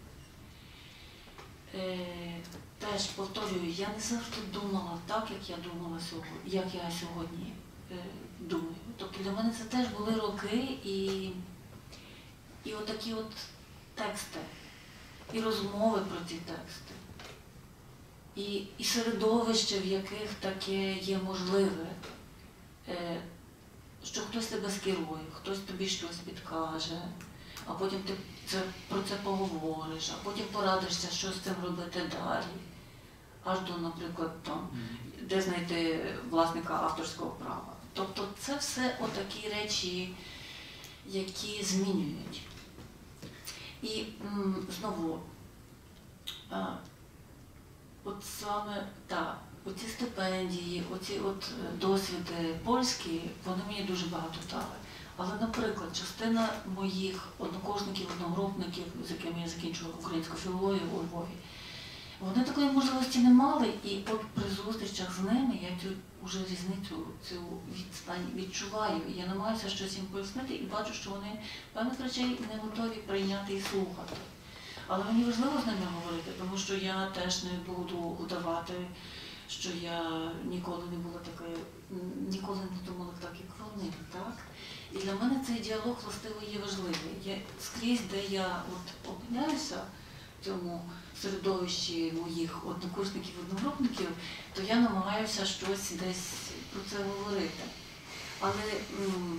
Е, теж повторюю, я не завжди думала так, як я думала сьогодні, як я сьогодні е, думаю. Тобто для мене це теж були роки і, і отакі от тексти, і розмови про ці тексти, і, і середовище, в яких таке є можливе, е, що хтось тебе скерує, хтось тобі щось підкаже, а потім ти це, про це поговориш, а потім порадишся, що з цим робити далі. Аж до, наприклад, там, де знайти власника авторського права. Тобто це все отакі речі, які змінюють. І м, знову, а, от саме, так, оці стипендії, оці от досвіди польські, вони мені дуже багато дали. Але, наприклад, частина моїх однокурсників, одногрупників, з якими я закінчувала українську філологію у Львові, вони такої можливості не мали, і от при зустрічах з ними я цю вже різницю, цю відстань відчуваю. Я намагаюся щось їм пояснити і бачу, що вони певних речей не готові прийняти і слухати. Але мені важливо з ними говорити, тому що я теж не буду вдавати, що я ніколи не була такою, ніколи не думала так, як вони, так? І для мене цей діалог, властиво, є важливий. Я, скрізь, де я от опиняюся в цьому середовищі моїх однокурсників, одногрупників, то я намагаюся щось десь про це говорити. Але, м,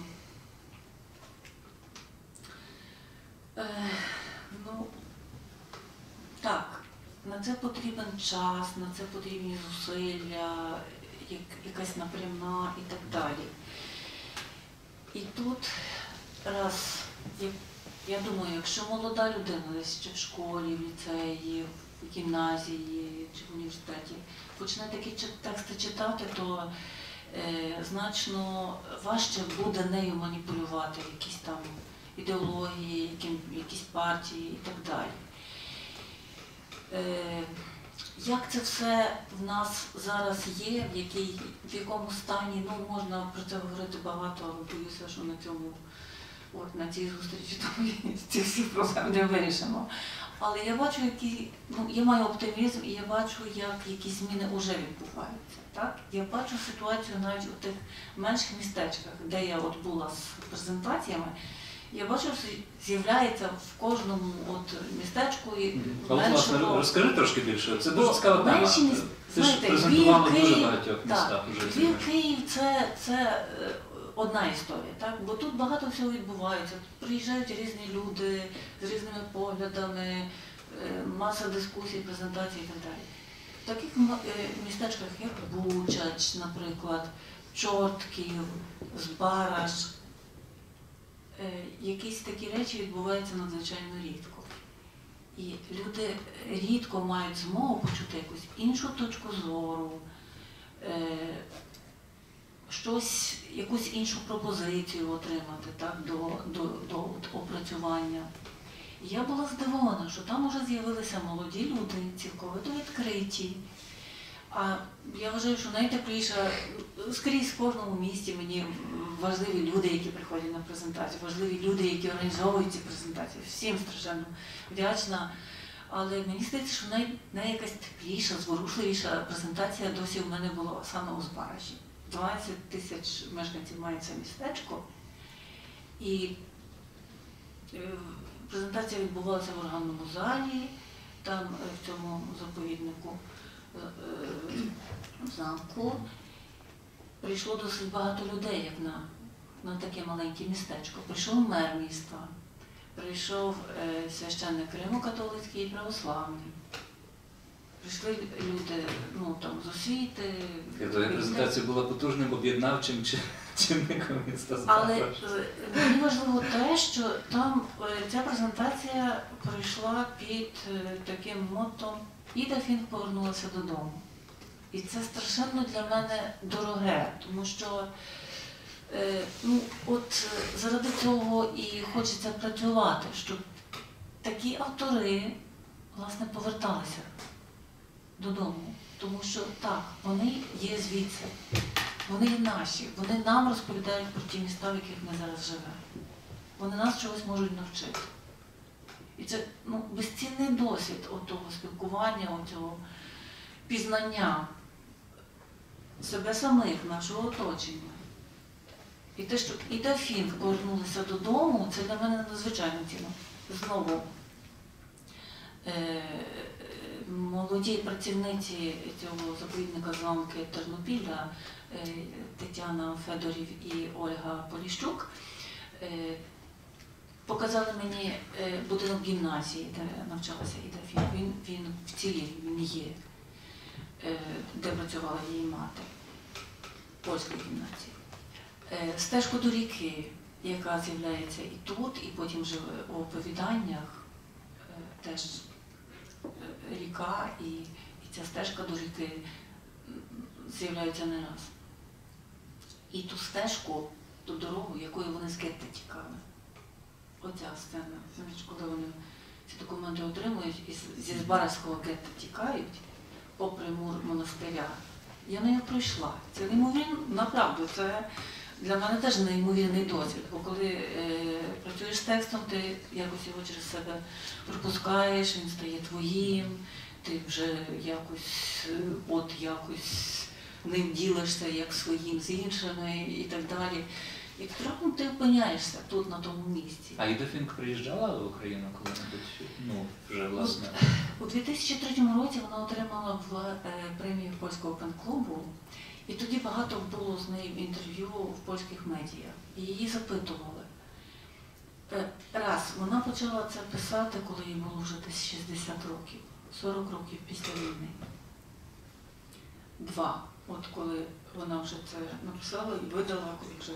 е, ну, так, на це потрібен час, на це потрібні зусилля, як, якась напрямна і так далі. І тут, раз, я, я думаю, якщо молода людина десь чи в школі, в ліцеї, в гімназії чи в університеті почне такі тексти читати, то е, значно важче буде нею маніпулювати якісь там ідеології, які, якісь партії і так далі. Е, Як це все в нас зараз є, в, якій, в якому стані, ну, можна про це говорити багато, але боюся, що на цьому, от, на цій зустрічі ці всі проблеми не вирішимо. Але я бачу, які, ну, я маю оптимізм і я бачу, як якісь зміни вже відбуваються. Так? Я бачу ситуацію навіть у тих менших містечках, де я от була з презентаціями. Я бачу, що з'являється в кожному от містечку і меншого... Розкажи трошки більше, це дуже цікава тема. Менші міст... Ти Знаєте, ж презентувала Львів, дуже Київ... багатьох містах. Так, вже. Львів, Київ – це, це одна історія, так? Бо тут багато всього відбувається. Тут приїжджають різні люди з різними поглядами, маса дискусій, презентацій і так далі. В таких містечках, як Бучач, наприклад, Чортків, Збараж, якісь такі речі відбуваються надзвичайно рідко. І люди рідко мають змогу почути якусь іншу точку зору, щось, якусь іншу пропозицію отримати, так, до, до, до опрацювання. І я була здивована, що там вже з'явилися молоді люди, цілковито відкриті. А я вважаю, що найтепліше, скрізь в кожному місті мені важливі люди, які приходять на презентацію, важливі люди, які організовують ці презентації. Всім страшенно вдячна. Але мені здається, що най, най якась тепліша, зворушливіша презентація досі в мене була саме у Збаражі. двадцять тисяч мешканців має це містечко. І презентація відбувалася в органному залі. там е, в цьому заповіднику е, е, замку прийшло досить багато людей, як на, на таке маленьке містечко. Прийшов мер міста, прийшов е, священник Римо-католицький і православний. Прийшли люди, ну, там, з освіти. Твоя презентація була потужним об'єднавчим чинником міста Але Запоріжжя. е, мені важливо те, що там е, ця презентація пройшла під е, таким мотом «Іда Фінк повернулася додому». І це страшенно для мене дороге, тому що е, ну, от е, заради цього і хочеться працювати, щоб такі автори, власне, поверталися додому. Тому що так, вони є звідси, вони є наші, вони нам розповідають про ті міста, в яких ми зараз живемо. Вони нас чогось можуть навчити. І це ну, безцінний досвід того спілкування, цього пізнання себе самих, нашого оточення. І те, що Іда Фінк повернулася додому, це для мене надзвичайно цінно. Знову, е молоді працівниці цього заповідника замки Тернопілля е Тетяна Федорів і Ольга Поліщук е показали мені е будинок гімназії, де навчалася Іда Фінк. Він, він вцілів, він є. Де працювала її мати, польської гімназії. Стежку до ріки, яка з'являється і тут, і потім вже у оповіданнях, теж ріка і, і ця стежка до ріки з'являються не раз. І ту стежку, ту дорогу, якою вони з гетто тікали. Оця сцена, коли вони ці документи отримують і зі Збаразького гетто тікають, попри мур монастиря, я нею пройшла. Це неймовірно, направду, це для мене теж неймовірний досвід. Бо коли е, працюєш з текстом, ти якось його через себе пропускаєш, він стає твоїм, ти вже якось, от якось ним ділишся, як своїм з іншими і так далі. І раптом ти опиняєшся тут, на тому місці. А Іда Фінк приїжджала в Україну коли-небудь? Ну, вже, власне. У дві тисячі третьому році вона отримала премію польського пен-клубу, і тоді багато було з нею інтерв'ю в польських медіа. І її запитували. Раз, вона почала це писати, коли їй було вже десь шістдесят років, сорок років після війни. Два, от коли вона вже це написала і видала, коли вже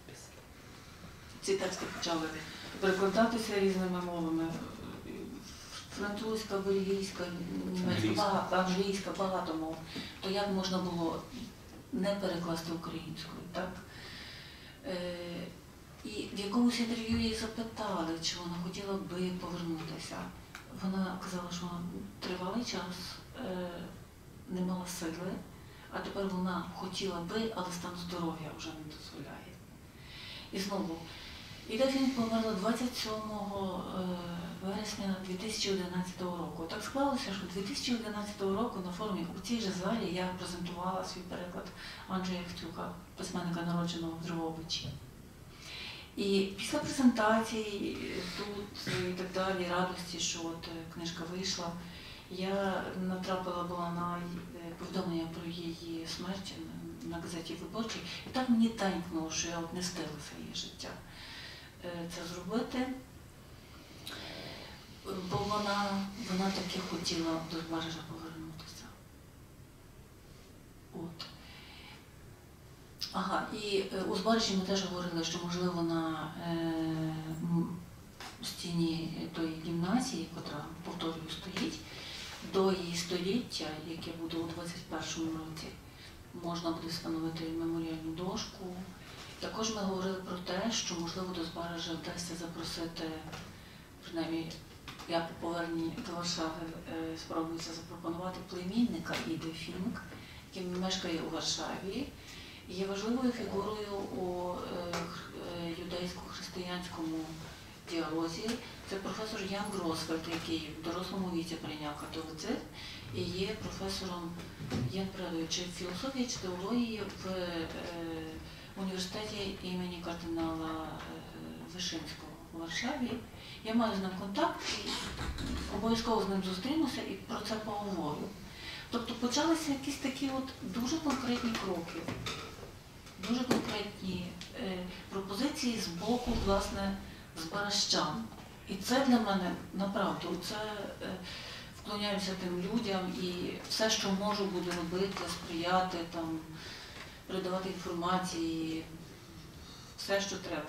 ці тексти почали перекладатися різними мовами. Французька, бельгійська, німецька, англійська, багато мов. То як можна було не перекласти українською, так? Е, і в якомусь інтерв'ю її запитали, чи вона хотіла би повернутися. Вона казала, що вона тривалий час е, не мала сили, а тепер вона хотіла би, але стан здоров'я вже не дозволяє. І знову, Іда Фінк померла двадцять сьомого вересня дві тисячі одинадцятого року. Так склалося, що дві тисячі одинадцятого року на форумі у цій же залі я презентувала свій переклад Анджея Хтюка, письменника, народженого в Дрогобичі. І після презентації тут і так далі, радості, що от книжка вийшла, я натрапила була на повідомлення про її смерть на газеті «Виборчий», і так мені танькнуло, що я от не стилася її життя це зробити, бо вона, вона таки хотіла до Збаража повернутися. От. Ага, і у Збаражі ми теж говорили, що, можливо, на е, стіні тої гімназії, яка, повторюю, стоїть, до її століття, яке буде у двадцять першому році, можна буде встановити меморіальну дошку. Також ми говорили про те, що, можливо, до Збаража вдасться запросити, принаймні, я по поверненні до Варшави е, спробуюся запропонувати племінника Іди Фінк, який мешкає у Варшаві, і є важливою фігурою у е, е, юдейсько-християнському діалозі. Це професор Ян Гросфельд, який в дорослому віці прийняв католицизм, і є професором, я не пригадую, чи філософії, чи теології в е, університеті імені кардинала Вишинського. у Варшаві. Я маю з ним контакт і обов'язково з ним зустрінуся і про це поговорю. Тобто почалися якісь такі от дуже конкретні кроки, дуже конкретні е, пропозиції з боку, власне, збаращан. І це для мене, направду, це е, вклоняюся тим людям і все, що можу, буду робити, сприяти, там, передавати інформації, все, що треба.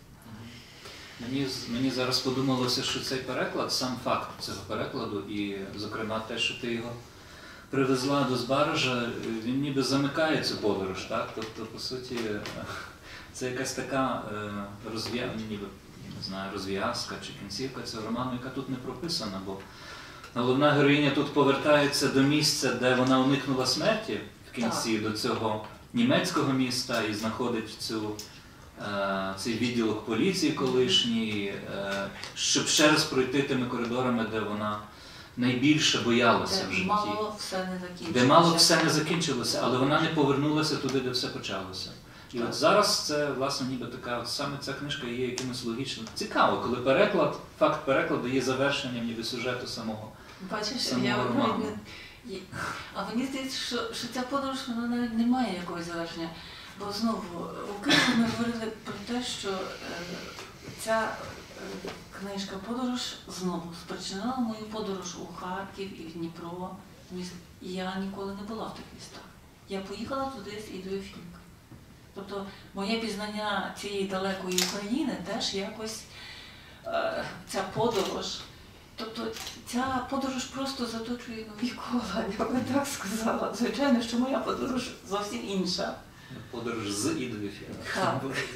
Мені, мені зараз подумалося, що цей переклад, сам факт цього перекладу, і, зокрема, те, що ти його привезла до Збаража, він ніби замикає цю подорож, так? Тобто, по суті, це якась така розв'я... ніби, не знаю, розв'язка чи кінцівка цього роману, яка тут не прописана, бо головна героїня тут повертається до місця, де вона уникнула смерті в кінці, так, до цього німецького міста і знаходить цю, е, цей відділок поліції колишній, е, щоб ще раз пройти тими коридорами, де вона найбільше боялася де в житті. Мало все не закінчилося. Де мало все не закінчилося, але вона не повернулася туди, де все почалося. І от зараз це, власне, ніби така, от саме ця книжка є якимось логічним. Цікаво, коли переклад, факт перекладу є завершенням ніби сюжету самого, Бачиш, самого я роману. не... А мені здається, що, що ця подорож, вона навіть не має якогось завершення. Бо знову, у Києві ми говорили про те, що е, ця е, книжка «Подорож» знову спричинила мою подорож у Харків і в Дніпро. Я ніколи не була в тих містах. Я поїхала туди з Ідою Фінк. Тобто моє пізнання цієї далекої України теж якось, е, ця подорож, тобто ця подорож просто заточує нові кола, я би так сказала. Звичайно, що моя подорож зовсім інша. Подорож з Ідою Фінк. Так.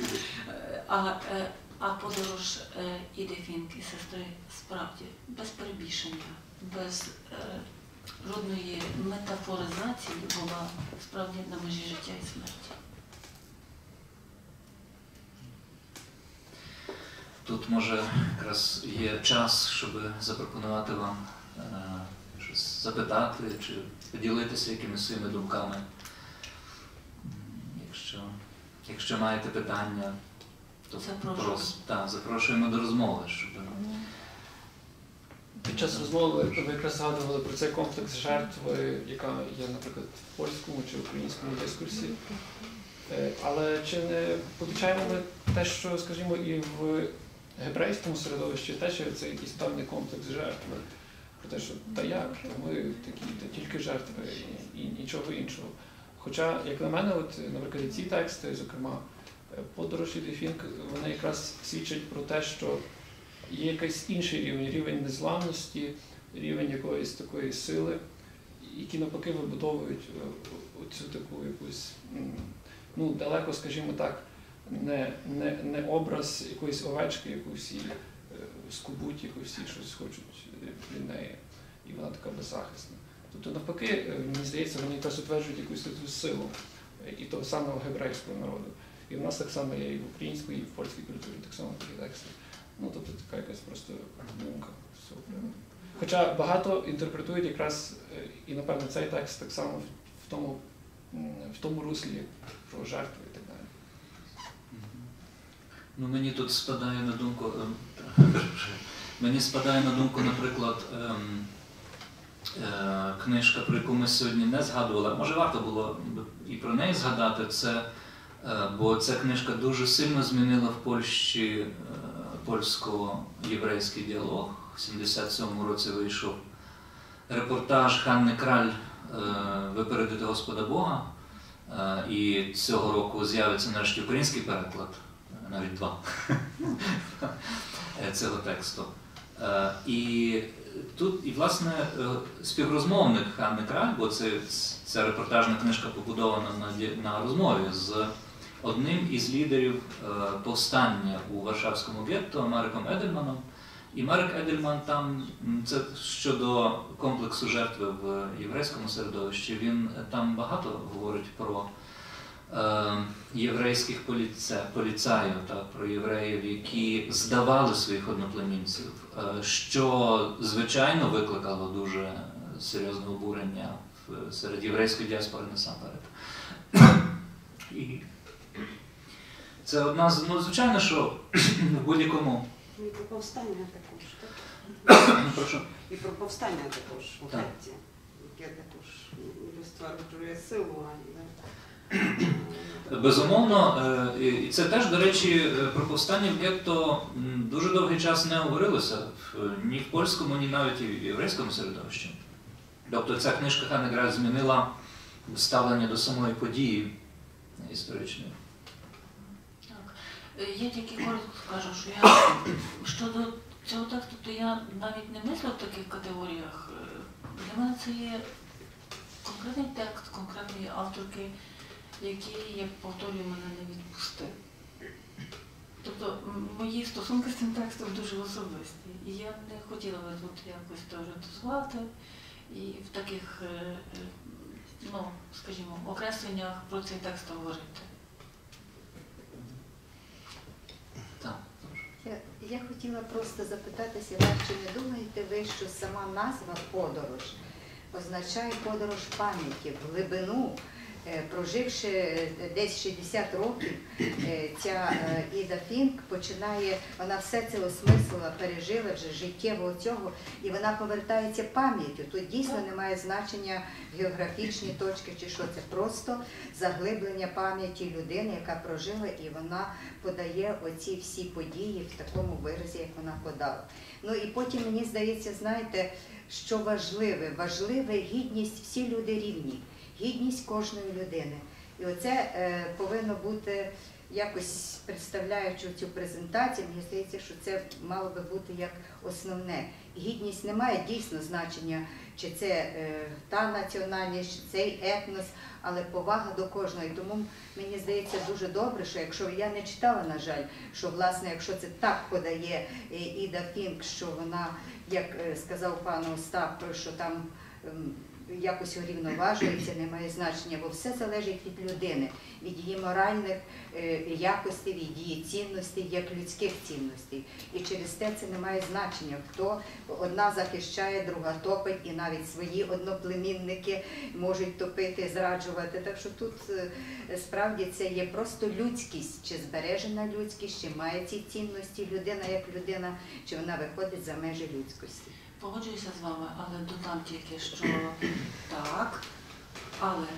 А, е, а подорож е, Іди Фінк і сестри справді без перебільшення, без е, жодної метафоризації була справді на межі життя і смерті. Тут, може, якраз є час, щоб запропонувати вам е, щось запитати чи поділитися якимись своїми думками. Якщо, якщо маєте питання, то прос, та, запрошуємо до розмови. Щоб... Під час розмови ви якраз згадували про цей комплекс жертви, яка є, наприклад, в польському чи українському дискурсі. Але чи не помічаємо ми те, що, скажімо, і в гебрейському середовищі теж є цей якийсь певний комплекс жертви? Про те, що та як, ми такі, та тільки жертви і, і нічого іншого. Хоча, як на мене, от, наприклад, ці тексти, зокрема, «Подорож Іди Фінк», вони якраз свідчать про те, що є якийсь інший рівень, рівень незламності, рівень якоїсь такої сили, які навпаки вибудовують оцю таку якусь, ну, далеко, скажімо так, не, не, не образ якоїсь овечки, яку всі скубуть, яку всі щось хочуть від неї, і вона така беззахисна. Тобто, навпаки, мені здається, вони якраз утверджують якусь таку силу і того самого гебрейського народу. І в нас так само є і в українській, і в польській культурі так само такі тексти. Ну, тобто, така якась просто думка з цього приводу. Хоча багато інтерпретують якраз, і, напевно, цей текст так само в тому, в тому руслі про жертву і так далі. Ну, мені тут спадає на думку, мені спадає на думку, наприклад, книжка, про яку ми сьогодні не згадували. Може, варто було і про неї згадати, це, бо ця книжка дуже сильно змінила в Польщі польсько-єврейський діалог. В сімдесят сьомому році вийшов репортаж Ханни Краль «Випередити Господа Бога». І цього року з'явиться нарешті український переклад, навіть два, цього тексту. І тут, і, власне, співрозмовник Ханни Краль, бо це, ця репортажна книжка побудована на, на розмові з одним із лідерів повстання у Варшавському гетто Мареком Едельманом. І Марек Едельман там, це щодо комплексу жертви в єврейському середовищі, він там багато говорить про е, єврейських поліце, поліцаїв, так, про євреїв, які здавали своїх одноплемінців, е, що, звичайно, викликало дуже серйозне обурення в, серед єврейської діаспори насамперед. І це одна з, ну, звичайно, що в будь-якому Ну, і про повстання також, так? Прошу. І про повстання також у Так. гетті, яке також ну, стверджує силу, а не... Безумовно, е, і це теж, до речі, е, про повстання в гетто м, дуже довгий час не говорилося в- ні в польському, ні навіть і в єврейському середовищі. Тобто ця книжка Ханегра змінила ставлення до самої події історичної. Так. Е, Я тільки коротко скажу, що я щодо цього тексту, то я навіть не мислю в таких категоріях. Е, Для мене це є конкретний текст конкретної авторки, який, як повторюю, мене не відпустив. Тобто м, мої стосунки з цим текстом дуже особисті. І я не хотіла би тут якось теоретизувати і в таких, е, е, ну, скажімо, окресленнях про цей текст говорити. Так. Я, я хотіла просто запитатися вас, чи не думаєте ви, що сама назва «подорож» означає подорож пам'яті в глибину, е, проживши е, десь шістдесят років, е, ця е, Іда Фінк починає, вона все це осмислила, пережила вже життєво цього, і вона повертається пам'яттю. Тут дійсно немає значення географічні точки чи що, це просто заглиблення пам'яті людини, яка прожила, і вона подає оці всі події в такому виразі, як вона подала. Ну і потім, мені здається, знаєте, що важливе? Важливе гідність, всі люди рівні, гідність кожної людини. І оце е, повинно бути, якось представляючи цю презентацію, мені здається, що це мало би бути як основне. Гідність не має дійсно значення, чи це е, та національність, чи цей етнос, але повага до кожного. І тому мені здається дуже добре, що якщо я не читала, на жаль, що власне, якщо це так подає е, Іда Фінк, що вона, як е, сказав пан Остап, що там ем, якось урівноважується, не має значення, бо все залежить від людини, від її моральних е, якостей, від її цінностей, як людських цінностей. І через те це не має значення, хто одна захищає, друга топить, і навіть свої одноплемінники можуть топити, зраджувати. Так що тут е, справді це є просто людськість, чи збережена людськість, чи має ці цінності людина як людина, чи вона виходить за межі людськості. Погоджуюся з вами, але додам тільки, що так, але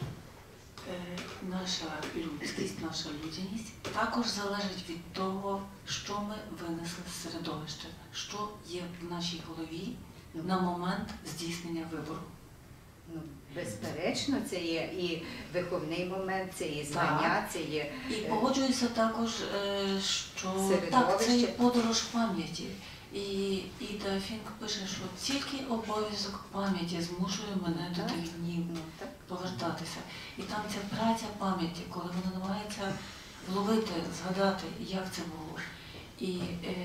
е, наша людськість, наша людяність також залежить від того, що ми винесли з середовища, що є в нашій голові на момент здійснення вибору. Ну, безперечно, це є і виховний момент, це і знання, це є... І погоджуюся також, е, що Середовище. так, це є подорож пам'яті. І Іда Фінк пише, що тільки обов'язок пам'яті змушує мене до Так. тих днів Ну, так. повертатися. І там ця праця пам'яті, коли вона намагається вловити, згадати, як це було. І е,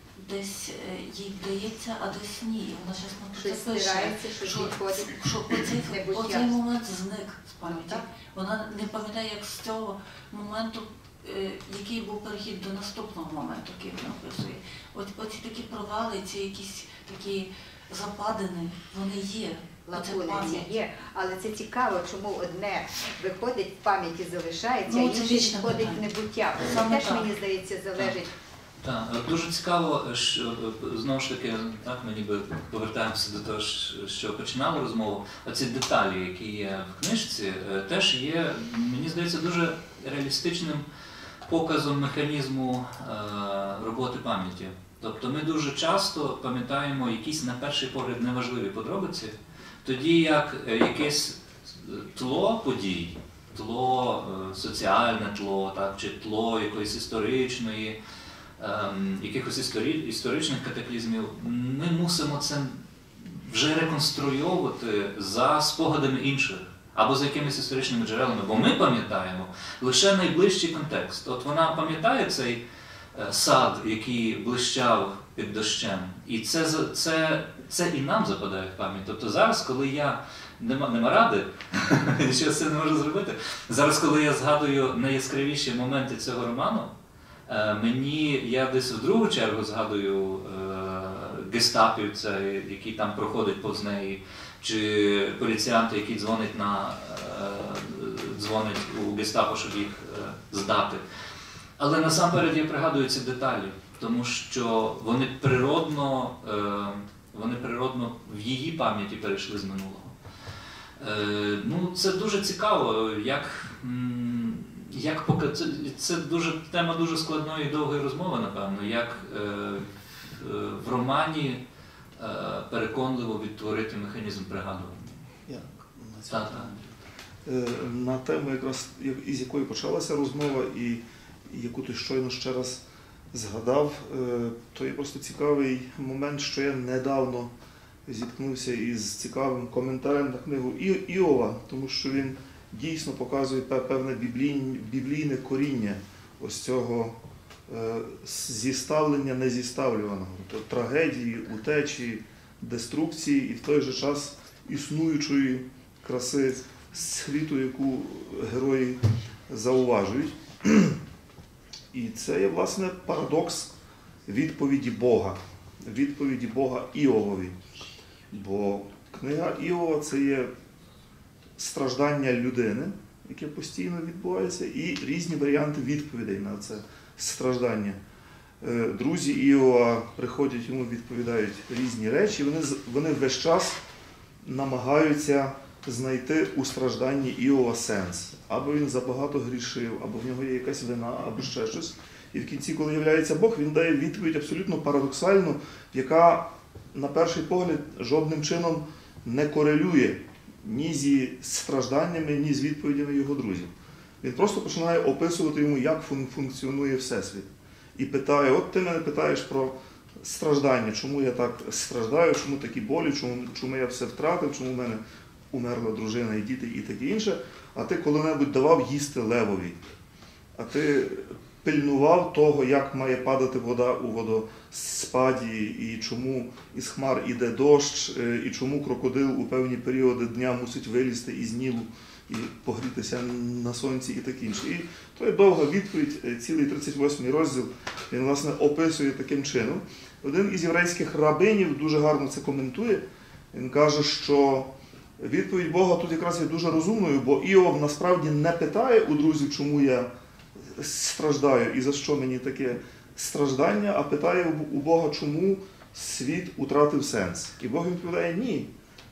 десь е, їй вдається, а десь ні. І вона чесно про Щось це пише, стирається, щось що, відходить. що оцей, Небуття. оцей момент зник з пам'яті. Ну, так. Вона не пам'ятає, як з цього моменту, е, який був перехід до наступного моменту, який вона описує. От, оці такі провали, ці якісь такі западини, вони є. Оце Лакуни пам'ять. ці є, але це цікаво, чому одне виходить в пам'яті, залишається, Ну, а це інше вічне відходить в питання. небуття. Це Саме теж, так. мені здається, залежить. Так, дуже цікаво, що знову ж таки, так, ми ніби повертаємося до того, що починали розмову. Оці деталі, які є в книжці, теж є, мені здається, дуже реалістичним показом механізму е, роботи пам'яті. Тобто ми дуже часто пам'ятаємо якісь, на перший погляд, неважливі подробиці, тоді як е, якесь тло подій, тло, е, соціальне тло, так, чи тло якоїсь історичної, ем, якихось історі, історичних катаклізмів, ми мусимо це вже реконструйовувати за спогадами інших або за якимись історичними джерелами, бо ми пам'ятаємо лише найближчий контекст. От вона пам'ятає цей е, сад, який блищав під дощем, і це, за- це, це і нам западає в пам'ять. Тобто зараз, коли я нема, нема ради, нічого з цим не можу зробити, зараз, коли я згадую найяскравіші моменти цього роману, е, мені, я десь в другу чергу згадую е, гестапівця, який там проходить повз неї, чи поліціянта, який дзвонить на е, дзвонить у гестапо, щоб їх е, здати. Але насамперед я пригадую ці деталі. тому що вони природно, е, вони природно в її пам'яті перейшли з минулого. Е, ну, це дуже цікаво, як, м, як поки це, це дуже тема дуже складної і довгої розмови, напевно, як е, в романі е, переконливо відтворити механізм пригадування. Як на цю Так, тему? так. Е, На тему, якраз як- із якої почалася розмова, і і яку ти щойно ще раз згадав, е, то є просто цікавий момент, що я недавно зіткнувся із цікавим коментарем на книгу І- Іова, тому що він дійсно показує пе- певне біблійне, біблійне коріння ось цього е, зіставлення незіставлюваного, тобто трагедії, утечі, деструкції і в той же час існуючої краси світу, яку герої зауважують. І це є, власне, парадокс відповіді Бога, відповіді Бога Іовові. Бо книга Іова – це є страждання людини, яке постійно відбувається, і різні варіанти відповідей на це страждання. Е, Друзі Іова приходять йому, відповідають різні речі, вони, з- вони весь час намагаються знайти у стражданні Іова сенс. Або він забагато грішив, або в нього є якась вина, або ще щось. І в кінці, коли являється Бог, він дає відповідь абсолютно парадоксальну, яка, на перший погляд, жодним чином не корелює ні зі стражданнями, ні з відповідями його друзів. Він просто починає описувати йому, як фун- функціонує Всесвіт. І питає: от ти мене питаєш про страждання, чому я так страждаю, чому такі болі, чому, чому я все втратив, чому в мене умерла дружина і діти і таке інше, а ти коли-небудь давав їсти левові, а ти пильнував того, як має падати вода у водоспаді, і чому із хмар іде дощ, е, і чому крокодил у певні періоди дня мусить вилізти із Нілу і погрітися на сонці і таке інше. І то є довга відповідь, е, цілий тридцять восьмий розділ, він, власне, описує таким чином. Один із єврейських рабинів дуже гарно це коментує. Він каже, що відповідь Бога тут якраз є дуже розумною, бо Іов насправді не питає у друзів, чому я страждаю і за що мені таке страждання, а питає у Бога, чому світ утратив сенс. І Бог відповідає: ні,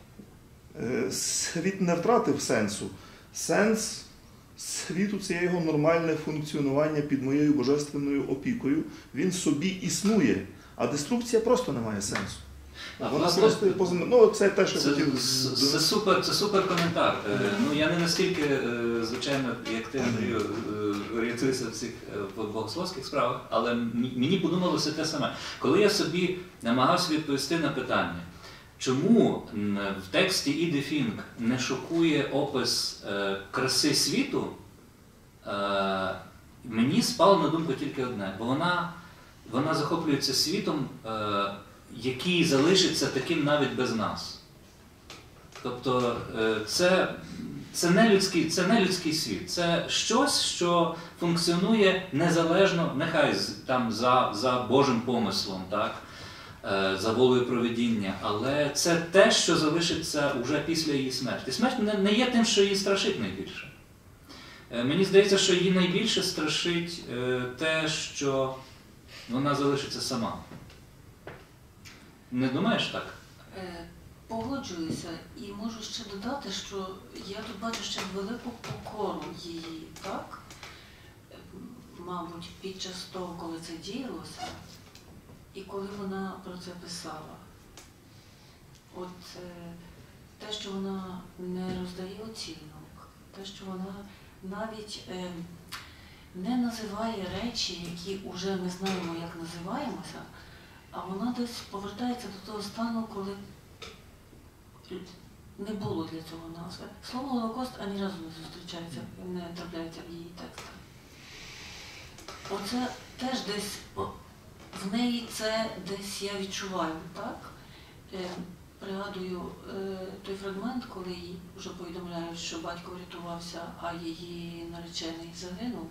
Е, світ не втратив сенсу. Сенс світу – це є його нормальне функціонування під моєю божественною опікою. Він собі існує, а деструкція просто не має сенсу. А, Вона власне, просто є поза... Ну, це те, що Це, хотів... це, це, супер, це супер коментар. Е, Ну, я не настільки, е, звичайно, як ти, Андрію, е, орієнтуюся в цих е, в богословських справах, але м- мені подумалося те саме. Коли я собі намагався відповісти на питання, чому м, в тексті Іди Фінк не шокує опис е, краси світу, е, мені спало на думку тільки одне, бо вона, вона захоплюється світом, е, який залишиться таким навіть без нас. Тобто е, це, це, не людський, це не людський світ, це щось, що функціонує незалежно, нехай з- там за, за Божим помислом, так? Е, за волею провидіння, але це те, що залишиться вже після її смерті. Смерть не, не є тим, що її страшить найбільше. Е, Мені здається, що її найбільше страшить е, те, що вона залишиться сама. Не думаєш так? Е, Погоджуюся і можу ще додати, що я тут бачу ще велику покору її, так? Е, Мабуть, під час того, коли це діялося, і коли вона про це писала. От е, те, що вона не роздає оцінок, те, що вона навіть е, не називає речі, які вже ми знаємо, як називаємося, а вона десь повертається до того стану, коли не було для цього назви. Слово Голокост ані разу не зустрічається, не трапляється в її текстах. Оце теж десь, о, в неї це десь я відчуваю, так? Е, пригадую е, той фрагмент, коли їй вже повідомляють, що батько врятувався, а її наречений загинув.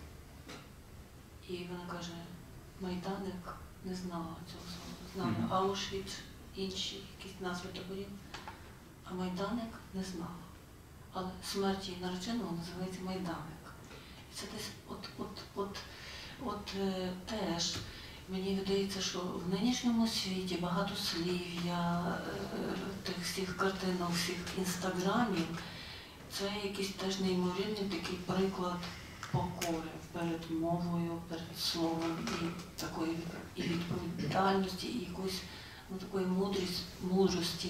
І вона каже: Майданик не знала цього слова. Знала Мгм. Аушвіц, інші якісь назви таборів, а Майданик не знала. Але смерть її нареченого називається Майданик. І це десь от, от, от, от е, теж. Мені видається, що в нинішньому світі багатослів'я, е, тих всіх картинок, всіх інстаграмів, це якийсь теж неймовірний такий приклад покори перед мовою, перед словом і такої і відповідальності, і якоїсь ну, такої мудрість, мудрості,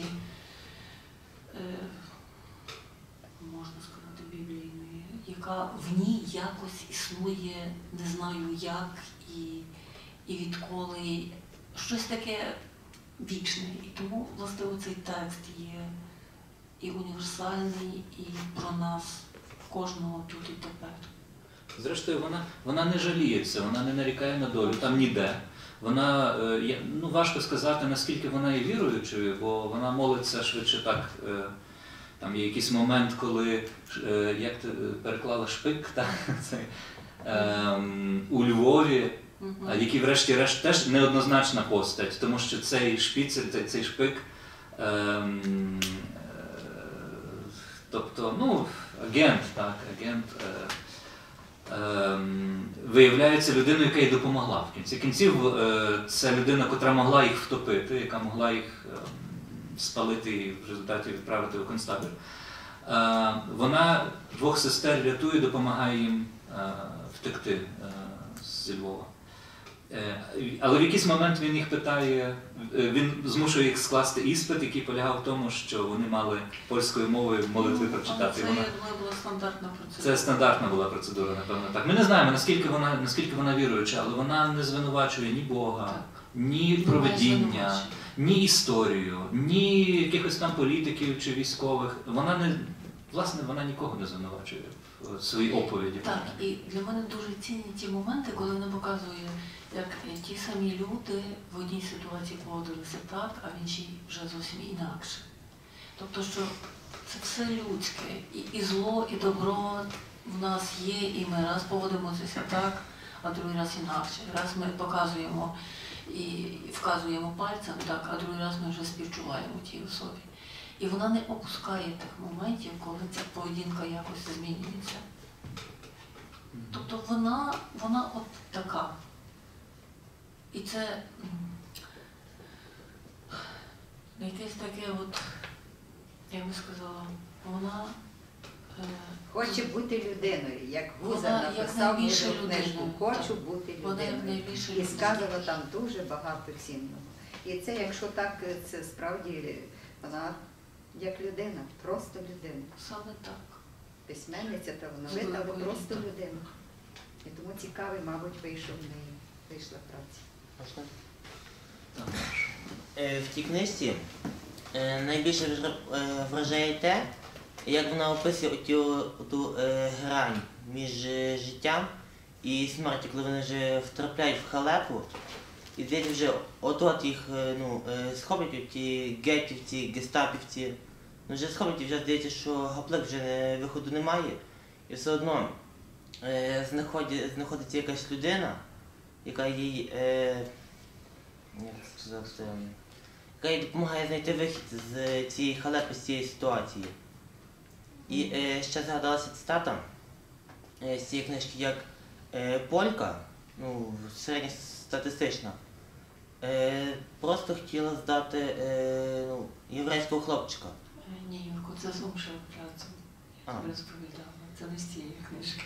е, можна сказати, біблійної, яка в ній якось існує, не знаю як і, і відколи, щось таке вічне. І тому, власне, цей текст є і універсальний, і про нас, кожного тут і тепер. Зрештою, вона, вона не жаліється, вона не нарікає на долю, там ніде. Вона, е, я- ну важко сказати, наскільки вона є віруючою, бо вона молиться швидше так. Е, там є якийсь момент, коли, е, як ти е, переклала шпик, так, це, е, у Львові, Мгм. а який врешті-решт теж неоднозначна постать, тому що цей шпіцер, цей, цей шпик, ем, е, тобто, ну, агент, так, агент, е, ем, виявляється людиною, яка їй допомогла в кінці кінців. Е, це людина, котра могла їх втопити, яка могла їх ем, спалити і в результаті відправити у концтабір. Е, вона двох сестер рятує, допомагає їм е, втекти е, зі Львова. Е, Але в якийсь момент він їх питає, е, він змушує їх скласти іспит, який полягав в тому, що вони мали польською мовою молитви Ну, прочитати. але це, І вона- я думаю, була стандартна процедура. Це стандартна була процедура, напевно. Так. Ми не знаємо, наскільки вона, наскільки вона віруюча, але вона не звинувачує ні Бога, Так. ні Немає провидіння, звинувачень. ні історію, ні якихось там політиків чи військових. Вона не, власне, вона нікого не звинувачує в своїй оповіді. Так, і для мене дуже цінні ті моменти, коли вона показує, як ті самі люди в одній ситуації поводилися так, а в іншій вже зовсім інакше. Тобто, що це все людське, і, і зло, і добро в нас є, і ми раз поводимося так, а другий раз інакше. Раз ми показуємо і вказуємо пальцем, так, а другий раз ми вже співчуваємо тій особі. І вона не опускає тих моментів, коли ця поведінка якось змінюється. Тобто вона, вона от така. І це м, якесь таке от, як би сказала, вона е, Хоче бути людиною, як Вона Гуза як написав найбільше мудру книжку людина, «Хочу так. бути Вона як людиною». найбільше І людина. сказано там дуже багато цінного. І це, якщо так, це справді вона як людина, просто людина. Саме так. Письменниця талановита, але Великою просто людиною. людина. І тому цікавий, мабуть, вийшов в неї, вийшла праця. Можна? Так. Е, В тій книжці е, найбільше вра- е, вражає те, як вона описує отю, оту е, грань між е, життям і смертю, коли вони вже втрапляють в халепу, і здається вже от-от їх е, ну, е, схоплять ті гетівці, гестапівці. Ну вже схоплять і вже здається, що гаплик вже не, виходу немає. І все одно е, знаходить, знаходиться якась людина, яка їй, е, як сказати, яка їй допомагає знайти вихід з цієї халепи, з цієї ситуації. І е, ще згадалася цитата е, з цієї книжки, як е, полька, ну, середньостатистична, е, просто хотіла здати е, ну, єврейського хлопчика. Е, Ні, Юрко, це з іншого працю. А. Я тобі розповідала. Це не з цієї книжки.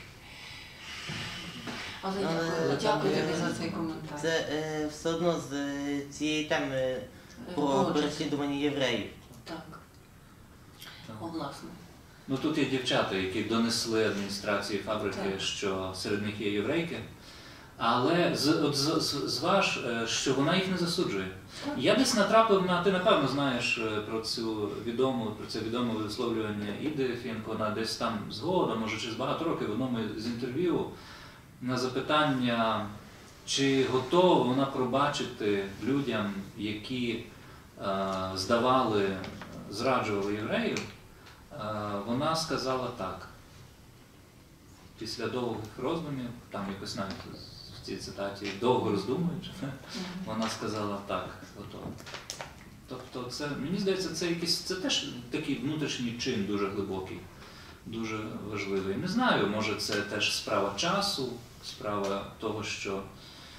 Але Але дякую, там дякую є- тобі за цей коментар. Це е, все одно з е, цієї теми Е, про погоджуюся. переслідування євреїв. Так, Так. о, власне. Ну тут є дівчата, які донесли адміністрації фабрики, Так. що серед них є єврейки. Але з, от, з, з, зваж, е, що вона їх не засуджує. Так. Я десь натрапив на, ти напевно знаєш е, про цю відому, про це відоме висловлювання Іди Фінк, вона десь там згодом, може через багато років в одному з інтерв'ю на запитання, чи готова вона пробачити людям, які е, здавали, зраджували євреїв, е, вона сказала так. Після довгих роздумів, там якось навіть в цій цитаті довго роздумуючи, Мгм. вона сказала так, готово. Тобто це, мені здається, це якийсь, це теж такий внутрішній чин дуже глибокий, дуже важливий. Не знаю, може це теж справа часу, справа того, що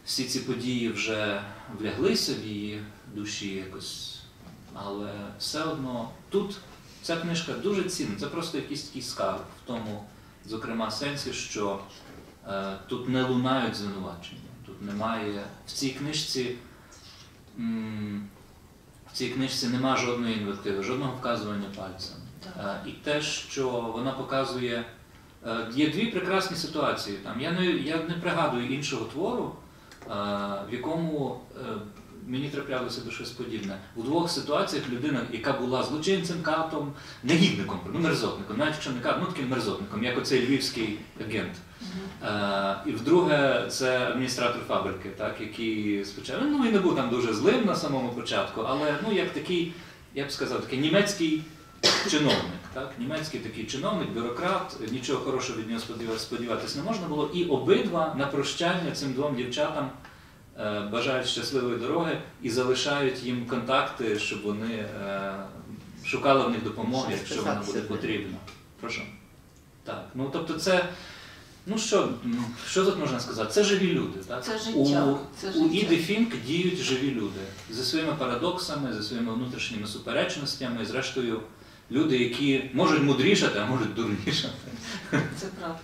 всі ці події вже вляглися в її душі якось, але все одно тут ця книжка дуже цінна, це просто якийсь такий скарб в тому, зокрема, сенсі, що е, тут не лунають звинувачення, тут немає, в цій книжці, м, в цій книжці нема жодної інвективи, жодного вказування пальцем. Е, і те, що вона показує, е, є дві прекрасні ситуації. Там. Я, не, я не пригадую іншого твору, е, в якому е, мені траплялося до щось подібне. У двох ситуаціях людина, яка була злочинцем, катом, негідником, ну мерзотником, навіть якщо не катом, ну таким мерзотником, як оцей львівський агент. Е, і вдруге, це адміністратор фабрики, так, який спочатку, ну він не був там дуже злим на самому початку, але ну як такий, я б сказав, такий німецький чиновник, так, німецький такий чиновник, бюрократ, нічого хорошого від нього сподіватися не можна було, і обидва на прощання цим двом дівчатам е, бажають щасливої дороги і залишають їм контакти, щоб вони е, шукали в них допомоги, якщо вона буде потрібна. Прошу. Так, ну тобто це, ну що, що тут можна сказати? Це живі люди, так? Це життя. У, Це у життя. Іди Фінк діють живі люди зі своїми парадоксами, зі своїми внутрішніми суперечностями, зрештою, люди, які можуть мудрішати, а можуть дурнішати. Це правда.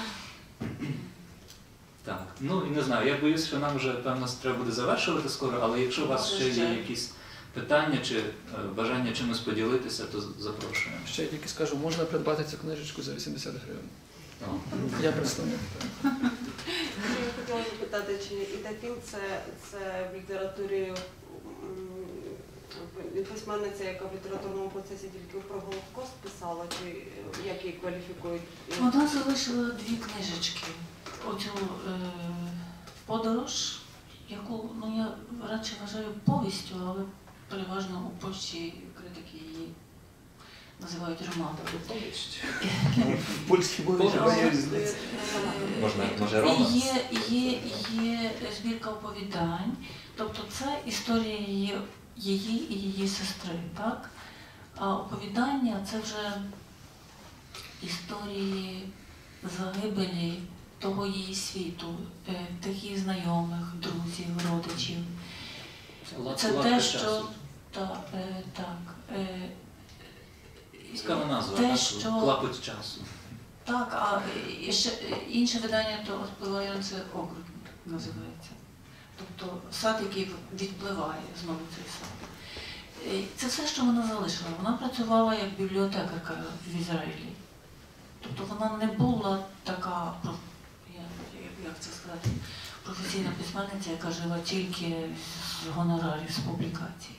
Так, ну і не знаю, я боюсь, що нам вже, певно, треба буде завершувати скоро, але якщо у вас ще є якісь питання чи е, бажання чимось поділитися, то запрошуємо. Ще я тільки скажу, можна придбати цю книжечку за вісімдесят гривень. О. Я представник. Я хотіла запитати, чи Іда Фінк це, це в літературі м, письменниця, яка в літературному процесі тільки про Голокост писала, чи як її кваліфікують? Вона залишила дві книжечки. Оцю е, подорож, яку, ну я радше вважаю повістю, але переважно у Польщі критики її називають романом. В польській мові немає різниці. Можна, може, романс? Є, є, є збірка оповідань, тобто це історія її, її і її сестри, так? А оповідання – це вже історії загибелі того її світу, тих її знайомих, друзів, родичів. Це те, що... Так, так. Цікава назва, те, так? що... Клапоть часу. Так, а ще інше видання, то «Відпливаючий огруд» називається. Тобто сад, який відпливає, знову цей сад. Це все, що вона залишила. Вона працювала як бібліотекарка в Ізраїлі. Тобто вона не була така, як це сказати, професійна письменниця, яка жила тільки з гонорарів, з публікацій.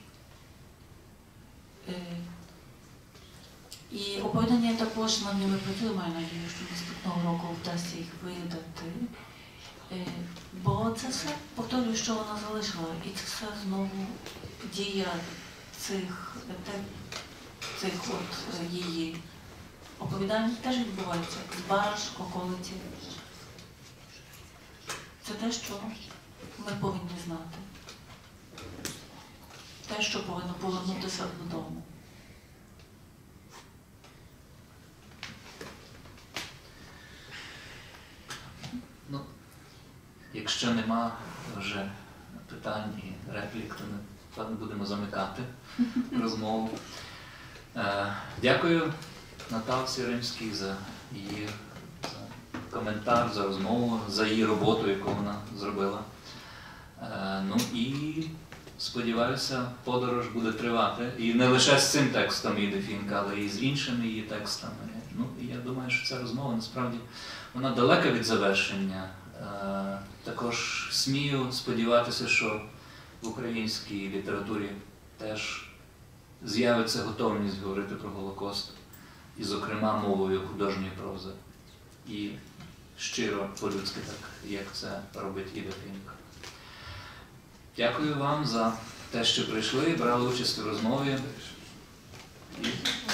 І оповідання також над ними працює, маю надію, що наступного року вдасться їх видати. Бо це все, повторюю, що вона залишила, і це все знову дія цих, цих от її оповідань теж відбувається. Збараж, околиці. Це те, що ми повинні знати. Те, що повинно повернутися додому. Ну, якщо нема вже питань і реплік, то ми певно будемо замикати розмову. Е, дякую Наталці Римській за її за коментар, за розмову, за її роботу, яку вона зробила. Е, ну і сподіваюся, подорож буде тривати. І не лише з цим текстом Іди Фінк, але і з іншими її текстами. Ну, і я думаю, що ця розмова насправді вона далека від завершення. Е, також смію сподіватися, що в українській літературі теж з'явиться готовність говорити про Голокост, і, зокрема, мовою художньої прози. І щиро, по-людськи, так, як це робить Іда Фінк. Дякую вам за те, що прийшли і брали участь у розмові. І...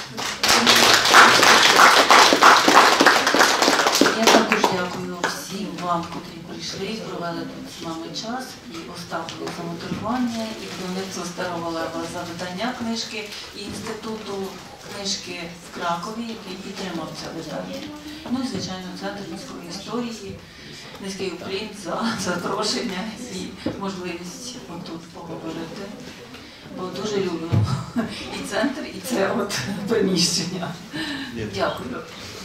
Я також дякую всім вам, котрі прийшли, провели тут з нами час, і Остапові за моделювання, і керівництво Старого Лева за видання книжки, і Інституту книжки в Кракові, який підтримав це видання. Ну і, звичайно, Центр міської історії, низький уклін за запрошення і можливість отут поговорити. Бо дуже люблю і центр, і це от приміщення. Дякую.